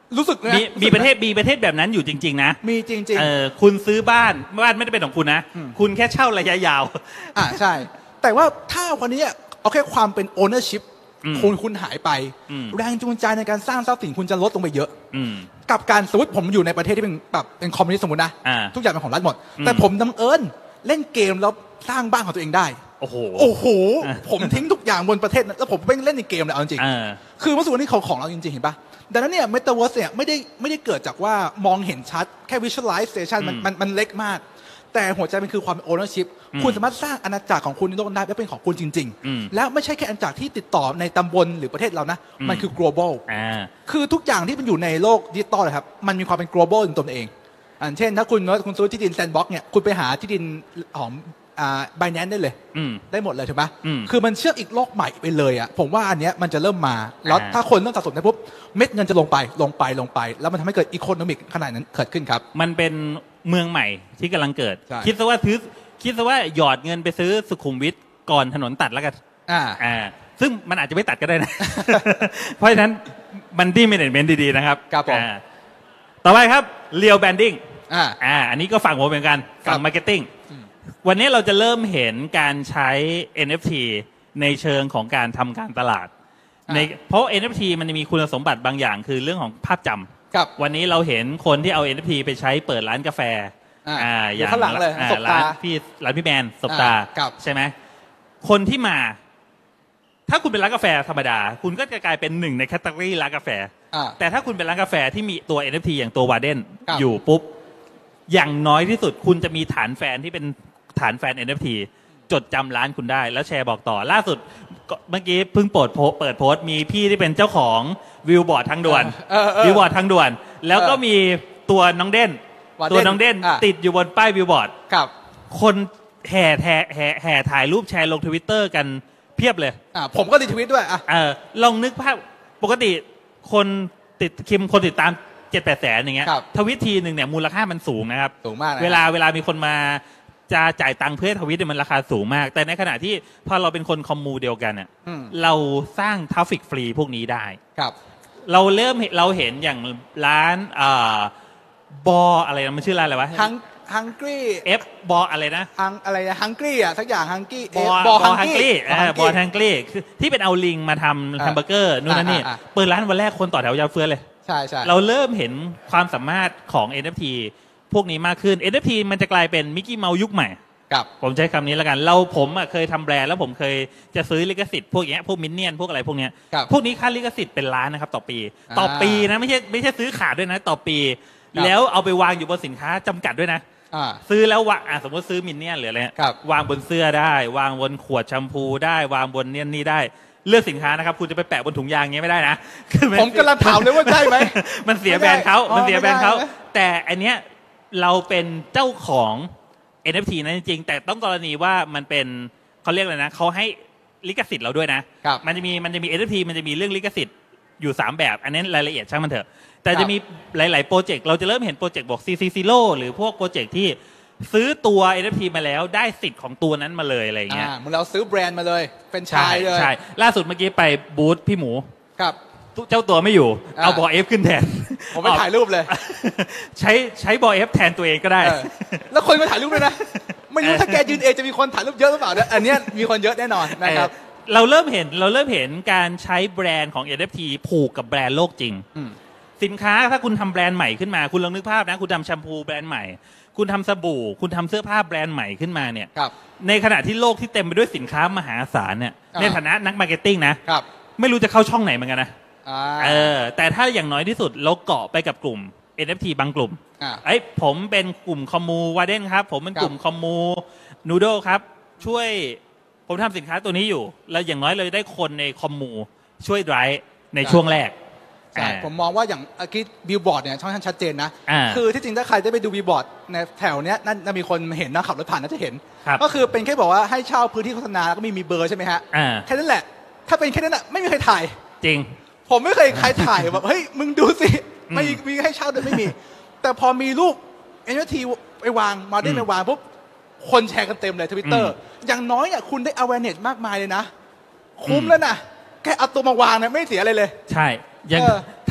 รู้สึกนะมีประเทศแบบนั้นอยู่จริงๆนะมีจริงๆคุณซื้อบ้านไม่ได้เป็นของคุณนะคุณแค่เช่าระยะยาวใช่แต่ว่าถ้าวันนี้เอาแค่ความเป็น ownership คุณหายไปแรงจูงใจในการสร้างทรัพย์สินคุณจะลดลงไปเยอะกับการสมมติผมอยู่ในประเทศที่เป็นแบบเป็นคอมมิวนิสต์สมมตินะทุกอย่างเป็นของรัฐหมดแต่ผมบังเอิญเล่นเกมแล้วสร้างบ้านของตัวเองได้โอ้โหผมทิ้งทุกอย่างบนประเทศแล้วผมไปเล่นในเกมเลยเอาจริงคือเมื่อสักวันนี้ของเราจริงๆเห็นปะดังนั้นเนี่ยเมตาเวิร์สเนี่ยไม่ได้เกิดจากว่ามองเห็นชัดแค่ visualization มันเล็กมากแต่หัวใจมันคือความ ownership คุณสามารถสร้างอาณาจักรของคุณในโลกได้และเป็นของคุณจริงๆแล้วไม่ใช่แค่อาณาจักรที่ติดต่อในตำบลหรือประเทศเรานะมันคือ global คือทุกอย่างที่มันอยู่ในโลกดิจิตอลเลยครับมันมีความเป็น global ในตัวเองเช่นถ้าคุณซื้อที่ดินแซนด์บ็อกซ์เนี่ยคุณไปหาที่ดินของBinance ได้เลยได้หมดเลยใช่ไหมคือมันเชื่อมอีกโลกใหม่ไปเลยอ่ะผมว่าอันเนี้ยมันจะเริ่มมาแล้วถ้าคนเริ่มสะสมได้ปุ๊บเม็ดเงินจะลงไปแล้วมันทำให้เกิดอีโคโนมิกขนาดนั้นเกิดขึ้นครับมันเป็นเมืองใหม่ที่กำลังเกิดคิดซะว่าหยอดเงินไปซื้อสุขุมวิทก่อนถนนตัดแล้วกันซึ่งมันอาจจะไม่ตัดก็ได้นะ เพราะฉะนั้นมันดีเมเนจเมนต์ดีๆนะครับต่อไปครับเรียลแบรนดิ้งอันนี้ก็ฝั่งผมเหมือนกันฝั่งมาร์เก็ตติ้งวันนี้เราจะเริ่มเห็นการใช้ NFT ในเชิงของการทำการตลาดเพราะ NFT มันจะมีคุณสมบัติบางอย่างคือเรื่องของภาพจำวันนี้เราเห็นคนที่เอา NFT ไปใช้เปิดร้านกาแฟอย่างข้างหลังเลยร้านพี่แมนสบตาใช่ไหมคนที่มาถ้าคุณเป็นร้านกาแฟธรรมดาคุณก็จะกลายเป็นหนึ่งในแคตตาล็อกร้านกาแฟแต่ถ้าคุณเป็นร้านกาแฟที่มีตัว NFT อย่างตัววาเดนอยู่ปุ๊บอย่างน้อยที่สุดคุณจะมีฐานแฟนที่เป็นฐานแฟน NFT จดจำร้านคุณได้แล้วแชร์บอกต่อล่าสุดเมื่อกี้เพิ่งเปิดโพสต์มีพี่ที่เป็นเจ้าของวิวบอร์ดทางด่วนวิวบอร์ดทางด่วนแล้วก็มีตัวน้องเด่นติดอยู่บนป้ายวิวบอร์ดคนแห่ถ่ายรูปแชร์ลง Twitter กันเพียบเลยผมก็รีทวิตด้วยลองนึกภาพปกติคนติดตาม7-8 แสนอย่างเงี้ยทวิตทีนึงเนี่ยมูลค่ามันสูงนะครับสูงมากเวลามีคนมาจะจ่ายตังค์เพื่อทวิตเนี่ยมันราคาสูงมากแต่ในขณะที่พอเราเป็นคนคอมมูเดียวกันเนี่ยเราสร้างทราฟฟิกฟรีพวกนี้ได้เราเห็นอย่างร้านบออะไรนะมันชื่อร้านอะไรวะฮังกี้บออะไรนะอะไรฮังกี้สักอย่างฮังกี้บอฮังกี้ที่เป็นเอาลิงมาทำแฮมเบอร์เกอร์นู่นนั่นนี่เปิดร้านวันแรกคนต่อแถวยาวเฟื้อเลยใช่เราเริ่มเห็นความสามารถของ NFT พวกนี้มากขึ้น NFT มันจะกลายเป็นมิกกี้เมาส์ยุคใหม่ผมใช้คำนี้แล้วกันผมเคยทำแบรนด์แล้วผมเคยจะซื้อลิขสิทธิ์พวกนี้พวกมินเนี่ยนพวกอะไรพวกนี้พวกนี้ค่าลิขสิทธิ์เป็นล้านนะครับต่อปีนะไม่ใช่ซื้อขาดด้วยนะต่อปีแล้วเอาไปวางอยู่บนสินค้าจำกัดด้วยนะซื้อแล้วสมมติซื้อมินเนี่ยนหรืออะไรวางบนเสื้อได้วางบนขวดแชมพูได้วางบนนี่ได้เลือกสินค้านะครับคุณจะไปแปะบนถุงยางเงี้ยไม่ได้นะผมกำลังถามเลยว่าใช่ไหมมันเสียแบรนด์เขาแต่อันเนี้ยเราเป็นเจ้าของ NFT นั้นจริงๆแต่ต้องกรณีว่ามันเป็นเขาเรียกอะไรนะเขาให้ลิขสิทธิ์เราด้วยนะมันจะมี NFT มันจะมีเรื่องลิขสิทธิ์อยู่3แบบอันนี้รายละเอียดช่างมันเถอะแต่จะมีหลายๆโปรเจกต์เราจะเริ่มเห็นโปรเจกต์บอก CC0 หรือพวกโปรเจกต์ที่ซื้อตัว NFT มาแล้วได้สิทธิ์ของตัวนั้นมาเลยอะไรเงี้ยเหมือนเราซื้อแบรนด์มาเลยเป็นชายเลยใช่ล่าสุดเมื่อกี้ไปบูธพี่หมูครับเจ้าตัวไม่อยู่เอาบอเอฟขึ้นแทนผมไปถ่ายรูปเลยใช้บอเอฟแทนตัวเองก็ได้แล้วคนมาถ่ายรูปด้วยนะไม่รู้ถ้าแกยืนเองจะมีคนถ่ายรูปเยอะหรือเปล่าอันนี้มีคนเยอะแน่นอนนะครับเราเริ่มเห็นการใช้แบรนด์ของ NFT ผูกกับแบรนด์โลกจริงสินค้าถ้าคุณทำแบรนด์ใหม่ขึ้นมาคุณลองนึกภาพนะคุณทำแชมพูแบรนด์ใหม่คุณทำสบู่คุณทำเสื้อผ้าแบรนด์ใหม่ขึ้นมาเนี่ยในขณะที่โลกที่เต็มไปด้วยสินค้ามหาศาลเนี่ยในฐานะนักมาร์เก็ตติ้งนะไม่รู้จะเข้าช่องไหนเหมือนกันนะแต่ถ้าอย่างน้อยที่สุดเราเกาะไปกับกลุ่ม NFT บางกลุ่มผมเป็นกลุ่มคอมมูวาเดนครับผมเป็นกลุ่มคอมมูนูโดครับช่วยผมทำสินค้าตัวนี้อยู่แล้วอย่างน้อยเลยได้คนในคอมมูช่วยไดรฟ์ในช่วงแรกใช่ผมมองว่าอย่างคิดบิลบอร์ดเนี่ยช่องชัดเจนนะคือที่จริงถ้าใครได้ไปดูบิลบอร์ดในแถวเนี้ยน่ามีคนเห็นนะขับรถผ่านน่าจะเห็นก็คือเป็นแค่บอกว่าให้เช่าพื้นที่โฆษณาแล้วก็มีเบอร์ใช่ไหมฮะแค่นั้นแหละถ้าเป็นแค่นั้นอ่ะไม่มีใครถ่ายจริงผมไม่เคยใครถ่ายแบบเฮ้ยมึงดูสิไม่มีให้เช่าด้วยไม่มีแต่พอมีรูป NFT ไปวางมาได้ไปวางปุ๊บคนแชร์กันเต็มเลย Twitter อย่างน้อยอ่ะคุณได้ awareness มากมายเลยนะคุ้มแล้วนะแค่เอาตัวมาวางเนี่ยไม่เสียอะไรเลยใช่ยังถ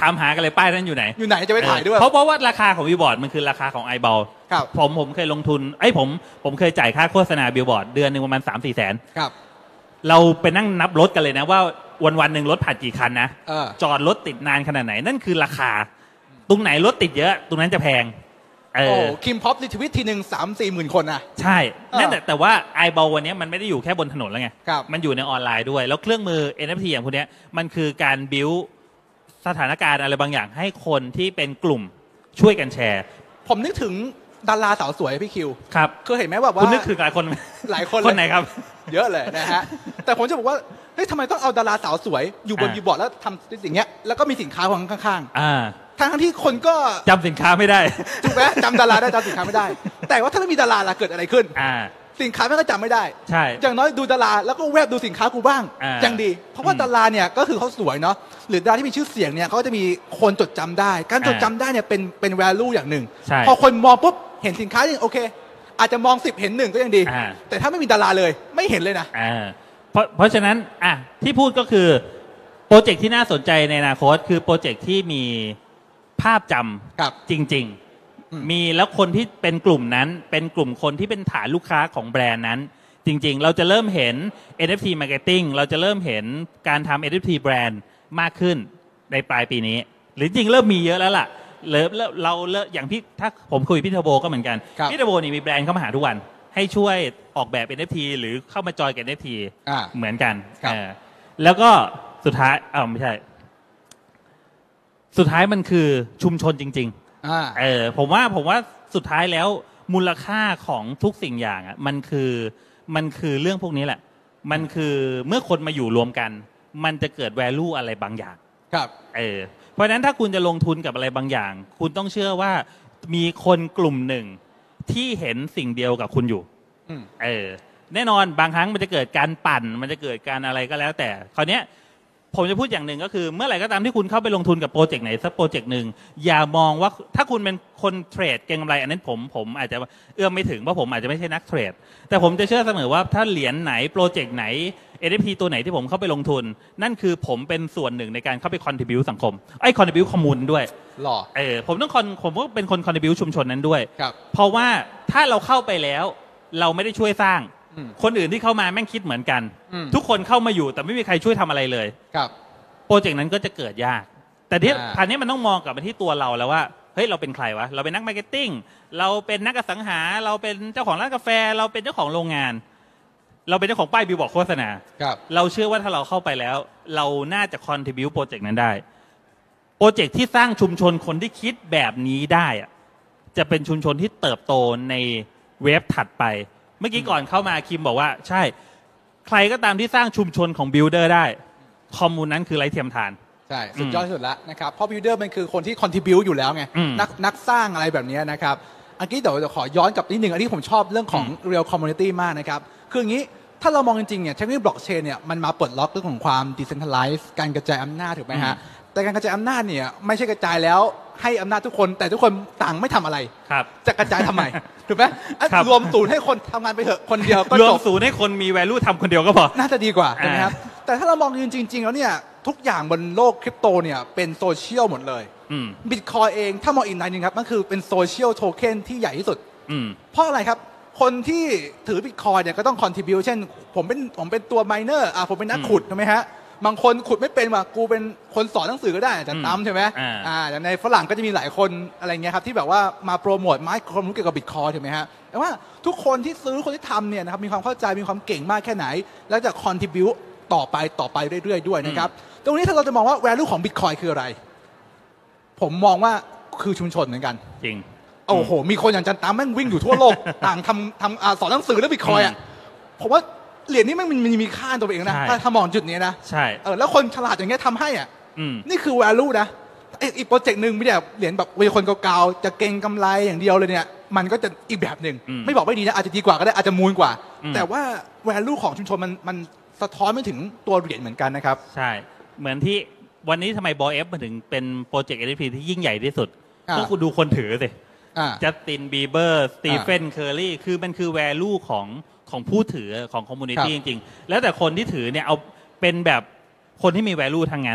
ถามหากันเลยป้ายนั้นอยู่ไหนจะไปถ่ายด้วยเพราะว่าราคาของบิลบอร์ดมันคือราคาของไอบอลผมเคยลงทุนผมเคยจ่ายค่าโฆษณาบิลบอร์ดเดือนนึงประมาณ 3-4 แสนครับเราไปนั่งนับรถกันเลยนะว่าวันหนึ่งรถผ่านกี่คันนะจอดรถติดนานขนาดไหนนั่นคือราคาตรงไหนรถติดเยอะตรงนั้นจะแพงคิมพ็อปรีทวิตทีหนึ่ง3-4 หมื่นคนนะใช่นั่นแต่ว่าไอบอลวันนี้มันไม่ได้อยู่แค่บนถนนแล้วไงมันอยู่ในออนไลน์ด้วยแล้วเครื่องมือ NFT อย่างพวกนี้มันคือการบิวสถานการณ์อะไรบางอย่างให้คนที่เป็นกลุ่มช่วยกันแชร์ผมนึกถึงดาราสาวสวยพี่คิวครับเคยเห็นไหมแบบว่าคุณนึกถึงหลายคนคนไหนครับเยอะเลยนะฮะแต่ผมจะบอกว่าเฮ้ยทำไมต้องเอาดาราสาวสวยอยู่บนบิลบอร์ดแล้วทำสิ่งเงี้ยแล้วก็มีสินค้าของข้างๆทั้งที่คนก็จำสินค้าไม่ได้ถูกไหมจำดาราได้จำสินค้าไม่ได้แต่ว่าถ้าไม่มีดาราล่ะเกิดอะไรขึ้นสินค้าไม่ก็จำไม่ได้ใช่อย่างน้อยดูดาราแล้วก็แวบดูสินค้ากูบ้างยังดีเพราะว่าดาราเนี่ยก็คือเขาสวยเนาะหรือดาราที่มีชื่อเสียงเนี่ยเขาจะมีคนจดจำได้การจดจำได้เนี่ยเป็น value อย่างหนึ่งพอคนมองปุ๊บเห็นสินค้าอย่างโอเคอาจจะมอง10เห็น1ก็ยังดีแต่ถ้าไม่มีดาราเลยไม่เห็นเลยนะเพราะฉะนั้นที่พูดก็คือโปรเจกต์ที่น่าสนใจในอนาคตคือโปรเจกต์ที่มีภาพจำจริงๆมีแล้วคนที่เป็นกลุ่มนั้นเป็นกลุ่มคนที่เป็นฐานลูกค้าของแบรนด์นั้นจริงๆเราจะเริ่มเห็น NFT marketing เราจะเริ่มเห็นการทำ NFT แบรนด์มากขึ้นในปลายปีนี้หรือจริงเริ่มมีเยอะแล้วล่ะเราอย่างพี่ถ้าผมคุยพี่เทอร์โบก็เหมือนกันพี่เทอร์โบนี่มีแบรนด์เข้ามาหาทุกวันให้ช่วยออกแบบ NFT หรือเข้ามาจอยกับ NFT เหมือนกันแล้วก็สุดท้ายไม่ใช่สุดท้ายมันคือชุมชนจริงๆผมว่าสุดท้ายแล้วมูลค่าของทุกสิ่งอย่างมันคือเรื่องพวกนี้แหละมันคือเมื่อคนมาอยู่รวมกันมันจะเกิด value อะไรบางอย่างครับเพราะฉะนั้นถ้าคุณจะลงทุนกับอะไรบางอย่างคุณต้องเชื่อว่ามีคนกลุ่มหนึ่งที่เห็นสิ่งเดียวกับคุณอยู่แน่นอนบางครั้งมันจะเกิดการปั่นมันจะเกิดการอะไรก็แล้วแต่คราวนี้ผมจะพูดอย่างหนึ่งก็คือเมื่อไหร่ก็ตามที่คุณเข้าไปลงทุนกับโปรเจกต์ไหนสักโปรเจกต์หนึ่งอย่ามองว่าถ้าคุณเป็นคนเทรดเก็งกำไรอันนั้นผมอาจจะเอื้อมไม่ถึงเพราะผมอาจจะไม่ใช่นักเทรดแต่ผมจะเชื่อเสมอว่าถ้าเหรียญไหนโปรเจกต์ไหน NFT ตัวไหนที่ผมเข้าไปลงทุนนั่นคือผมเป็นส่วนหนึ่งในการเข้าไป contribute สังคมcontribute ข้อมูลด้วยผมก็เป็นคน contribute ชุมชนนั้นด้วยเพราะว่าถ้าเราเข้าไปแล้วเราไม่ได้ช่วยสร้างคนอื่นที่เข้ามาแม่งคิดเหมือนกันทุกคนเข้ามาอยู่แต่ไม่มีใครช่วยทำอะไรเลยโปรเจกต์นั้นก็จะเกิดยากแต่ที่ทางนี้มันต้องมองกลับมาที่ตัวเราแล้วว่าเฮ้ยเราเป็นใครวะเราเป็นนักมาร์เก็ตติ้งเราเป็นนักอสังหาเราเป็นเจ้าของร้านกาแฟเราเป็นเจ้าของโรงงานเราเป็นเจ้าของป้ายบิลบอร์ดโฆษณาเราเชื่อว่าถ้าเราเข้าไปแล้วเราน่าจะคอนทริบิวต์โปรเจกต์นั้นได้โปรเจกต์ที่สร้างชุมชนคนที่คิดแบบนี้ได้จะเป็นชุมชนที่เติบโตในเวฟถัดไปเมื่อกี้ก่อนเข้ามาคิมบอกว่าใช่ใครก็ตามที่สร้างชุมชนของบิลเดอร์ได้คอมมูนนั้นคือไร้เทียมทานใช่สุดยอดสุดแล้วนะครับเพราะบิลเดอร์มันคือคนที่คอนทริบิวต์อยู่แล้วไงนักสร้างอะไรแบบนี้นะครับอันนี้เดี๋ยวขอย้อนกลับนิดนึงอันนี้ผมชอบเรื่องของ real community มากนะครับคืออย่างนี้ถ้าเรามองจริงๆเนี่ยเทคโนโลยีบล็อกเชนเนี่ยมันมาปลดล็อกเรื่องของความ decentralized การกระจายอำนาจถูกไหมฮะแต่การกระจายอำนาจเนี่ยไม่ใช่กระจายแล้วให้อำนาจทุกคนแต่ทุกคนต่างไม่ทำอะไรจะกระจายทำไมถูกไหมรวมศูนย์ให้คนทำงานไปเถอะคนเดียวก็จบรวมศูนย์ให้คนมี value ทำคนเดียวก็พอน่าจะดีกว่าใช่ไหมครับแต่ถ้าเรามองจริงๆแล้วเนี่ยทุกอย่างบนโลกคริปโตเนี่ยเป็นโซเชียลหมดเลยบิตคอยเองถ้ามองอีกในนึงครับมันคือเป็นโซเชียลโทเค็นที่ใหญ่ที่สุดเพราะอะไรครับคนที่ถือบิตคอยเนี่ยก็ต้องคอนทริบิวเช่นผมเป็นตัวไมเนอร์ผมเป็นนักขุดใช่ไหมฮะบางคนขุดไม่เป็นว่ะกูเป็นคนสอนหนังสือก็ได้อาจารย์ตั้มใช่ไหมอย่างในฝรั่งก็จะมีหลายคนอะไรเงี้ยครับที่แบบว่ามาโปรโมทมาให้ความรู้เกี่ยวกับบิตคอยถูกไหมฮะแต่ว่าทุกคนที่ซื้อคนที่ทำเนี่ยนะครับมีความเข้าใจมีความเก่งมากแค่ไหนแล้วจะคอนทริบิวต่อไปเรื่อยๆด้วยนะครับตรงนี้ถ้าเราจะมองว่า value ของบิตคอยคืออะไรผมมองว่าคือชุมชนเหมือนกันจริงโอ้โหมีคนอย่างจันตามแม่งวิ่งอยู่ทั่วโลกต่างทำสอนหนังสือเรื่องบิตคอยผมว่าเหรียญนี้มันมีค่าตัวเองนะถ้ามองจุดนี้นะใช่แล้วคนฉลาดอย่างเงี้ยทำให้นี่คือ value นะอีกโปรเจกต์หนึ่งไม่ได้เหรียญแบบมีคนเก่าๆจะเก่งกำไรอย่างเดียวเลยเนี่ยมันก็จะอีกแบบหนึ่งไม่บอกไม่ดีนะอาจจะดีกว่าก็ได้อาจจะมูลกว่าแต่ว่า value ของชุมชนมันสะท้อนไปถึงตัวเหรียญเหมือนกันนะครับใช่เหมือนที่วันนี้ทำไมบอเอฟมันถึงเป็นโปรเจกต์ NFT ที่ยิ่งใหญ่ที่สุดก็คุณดูคนถือสิจัสตินบีเบอร์สตีเฟนเคอร์รี่คือมันคือ value ของผู้ถือของคอมมูนิตี้จริงๆแล้วแต่คนที่ถือเนี่ยเอาเป็นแบบคนที่มี value ทั้งนั้น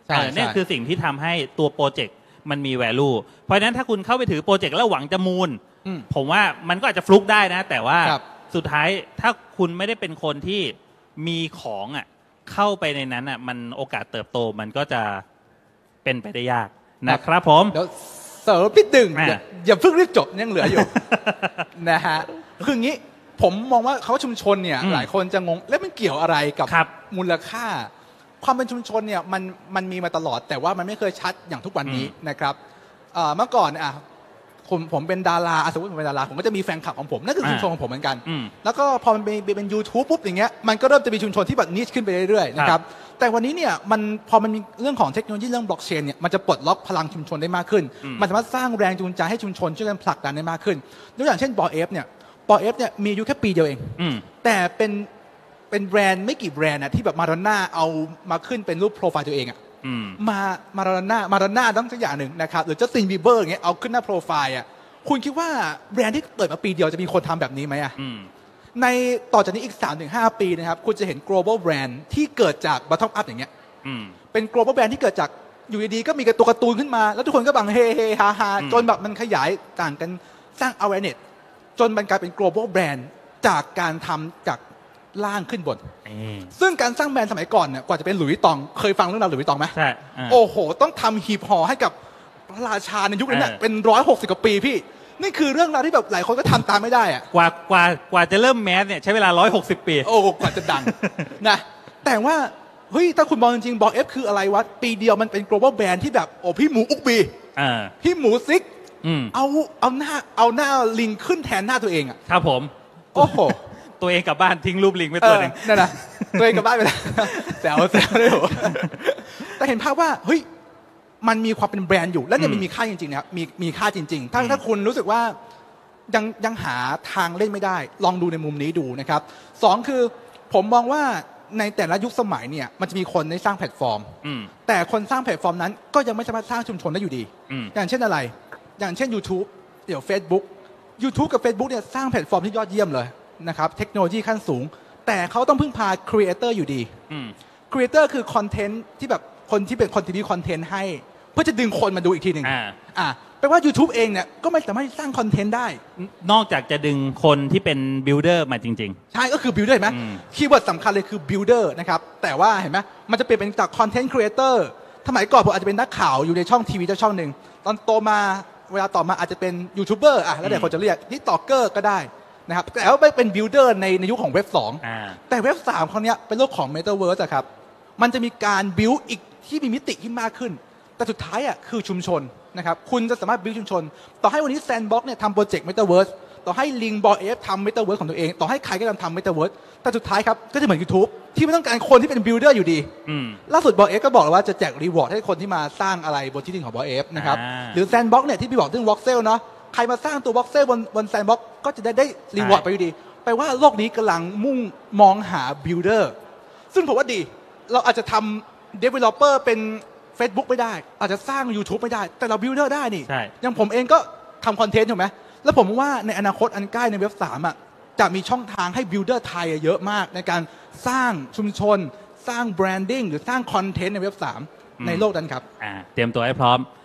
เนี่ยคือสิ่งที่ทำให้ตัวโปรเจกต์มันมี value เพราะฉะนั้นถ้าคุณเข้าไปถือโปรเจกต์แล้วหวังจะมูลผมว่ามันก็อาจจะฟลุกได้นะแต่ว่าสุดท้ายถ้าคุณไม่ได้เป็นคนที่มีของเข้าไปในนั้นมันโอกาสเติบโตมันก็จะเป็นไปได้ยากนะครับผมเดี๋ยวเสริมนิดหนึ่งอย่าเพิ่งรีบจบยังเหลืออยู่ นะฮะคืออย่างนี้ผมมองว่าเขาชุมชนเนี่ยหลายคนจะงงแล้วมันเกี่ยวอะไรกับมูลค่าความเป็นชุมชนเนี่ยมันมีมาตลอดแต่ว่ามันไม่เคยชัดอย่างทุกวันนี้นะครับเมื่อก่อนผมเป็นดาราสมมติผมเป็นดาราผมก็จะมีแฟนคลับของผมนั่นคือชุมชนของผมเหมือนกันแล้วก็พอมันเป็น YouTube ปุ๊บอย่างเงี้ยมันก็เริ่มจะมีชุมชนที่แบบนิชขึ้นไปเรื่อยๆนะครับแต่วันนี้เนี่ยพอมันมีเรื่องของเทคโนโลยีเรื่องบล็อกเชนเนี่ยมันจะปลดล็อกพลังชุมชนได้มากขึ้นมันสามารถสร้างแรงจูงใจให้ชุมชนช่วยกันผลักดันได้มากขึ้นยกอย่างเช่นบอเอฟเนี่ยมีอายุแค่ปีเดียวเองแต่เป็นแบรนด์ไม่กี่แบรนด์ที่แบบมาดอนน่าเอามาขึ้นเป็นรูปโปรไฟล์ตัวเองมาดอนน่าต้องสักอย่างหนึ่งนะครับหรือจัสตินบีเบอร์อย่างเงี้ยเอาขึ้นหน้าโปรไฟล์คุณคิดว่าแบรนด์ที่เปิดมาปีเดียวจะมีคนทำแบบนี้ไหมในต่อจากนี้อีก 3-5 ปีนะครับคุณจะเห็น global brand ที่เกิดจาก bottom up อย่างเงี้ยเป็น global brand ที่เกิดจากอยู่ดีๆก็มีตัวการ์ตูนขึ้นมาแล้วทุกคนก็บังเฮฮาจนแบบมันขยายต่างกันสร้าง awareness จนมันกลายเป็น global brand จากการทำจากล่างขึ้นบนซึ่งการสร้างแบรนด์สมัยก่อนเนี่ยกว่าจะเป็นหลุยส์ตองเคยฟังเรื่องราวหลุยส์ตองไหมใช่โอ้โหต้องทำหีบห่อให้กับพระราชาในยุคนั้นเป็น160 กว่าปีพี่นี่คือเรื่องราวที่แบบหลายคนก็ทำตามไม่ได้กว่าจะเริ่มแมสเนี่ยใช้เวลา160 ปีโอ้กว่าจะดังนะแต่ว่าเฮ้ยถ้าคุณมองจริงๆบอกเอฟคืออะไรวะปีเดียวมันเป็น global brand ที่แบบโอ้พี่หมูอุกบีพี่หมูซิกเอาหน้าลิงขึ้นแทนหน้าตัวเองครับผมโอ้โหตัวเองกลับบ้านทิ้งรูปลิงไว้ตัวนึงนั่นนะตัวเองกลับบ้านไปแล้วแซวได้หรอแต่เห็นภาพว่าเฮ้ยมันมีความเป็นแบรนด์อยู่และเนี่ยมันมีค่าจริงๆนะครับมีค่าจริงๆถ้าคุณรู้สึกว่ายังหาทางเล่นไม่ได้ลองดูในมุมนี้ดูนะครับ2คือผมมองว่าในแต่ละยุคสมัยเนี่ยมันจะมีคนในสร้างแพลตฟอร์มแต่คนสร้างแพลตฟอร์มนั้นก็ยังไม่สามารถสร้างชุมชนได้อยู่ดีอย่างเช่นอะไรอย่างเช่น YouTube เดี๋ยว YouTube กับ Facebook เนี่ยสร้างแพลตฟอร์มที่ยอดเยี่ยมเลยนะครับเทคโนโลยีขั้นสูงแต่เขาต้องพึ่งพาครีเอเตอร์อยู่ดีครีเอเตอร์คือคอนเทนต์ที่แบบคนที่เป็นคอนเทนต์คอนเทนต์ให้เพื่อจะดึงคนมาดูอีกทีหนึ่งแปลว่า YouTube เองเนี่ยก็ไม่สามารถสร้างคอนเทนต์ได้นอกจากจะดึงคนที่เป็นบิลดเออร์มาจริงๆใช่ก็คือบิลดเออร์ไหมคีย์เวิร์ดสำคัญเลยคือบิลดเออร์นะครับแต่ว่าเห็นไหมมันจะเปลี่ยนเป็นจากคอนเทนต์ครีเอเตอร์สมัยก่อนผมอาจจะเป็นนักข่าวอยู่ในช่องทีวีช่องหนึ่งตอนโตมาเวลาต่อมาอาจจะเป็นยูทูบเบอร์แล้วเดี๋ยวคนจะเรียกนี่ต็อกเกอร์ก็ได้นะครับแต่ว่าไม่เป็นบิลดเออร์ในยุคของเว็บ2แต่เว็บ3คราวนี้เป็นโลกของเมตาเวิร์สครับมันจะมีการบิลด์อีกที่มีมิติที่มากขึ้นแต่สุดท้ายคือชุมชนนะครับคุณจะสามารถบิลด์ชุมชนต่อให้วันนี้แซนด์บ็อกซ์เนี่ยทำโปรเจกต์เมตาเวิร์สต่อให้ลิงบอเอฟทำเมตาเวิร์สของตัวเองต่อให้ใครก็ทำเมตาเวิร์สแต่สุดท้ายครับก็จะเหมือน YouTube ที่ไม่ต้องการคนที่เป็นบิลดเออร์อยู่ดีล่าสุดบอเอฟก็บอกแล้วว่าจะแจกรีวอร์ดให้คนที่มาสร้างอะไรบนที่ดินของบอเอฟนะครับหรือแซนด์บ็อกซ์เนี่ยที่พี่บอกเรื่องวอล์กเซลเนาะใครมาสร้างตัววอล์กเซลบนแซนด์บ็อกซ์ก็จะได้รีวอร์ดไปอยู่ดีแปลว่าโลกนี้กำลังมุ่งมองหาบิลดเออร์ซึ่งผมว่าดีเราอาจจะทำ developer เป็น Facebook ไม่ได้อาจจะสร้าง YouTube ไม่ได้แต่เรา builder ได้นี่อย่างผมเองก็ทำคอนเทนต์ถูกไหมแล้วผมว่าในอนาคตอันใกล้ในเว็บ3จะมีช่องทางให้ builder ไทยเยอะมากในการสร้างชุมชนสร้าง branding หรือสร้างคอนเทนต์ในเว็บ3ในโลกนั้นครับเตรียมตัวให้พร้อม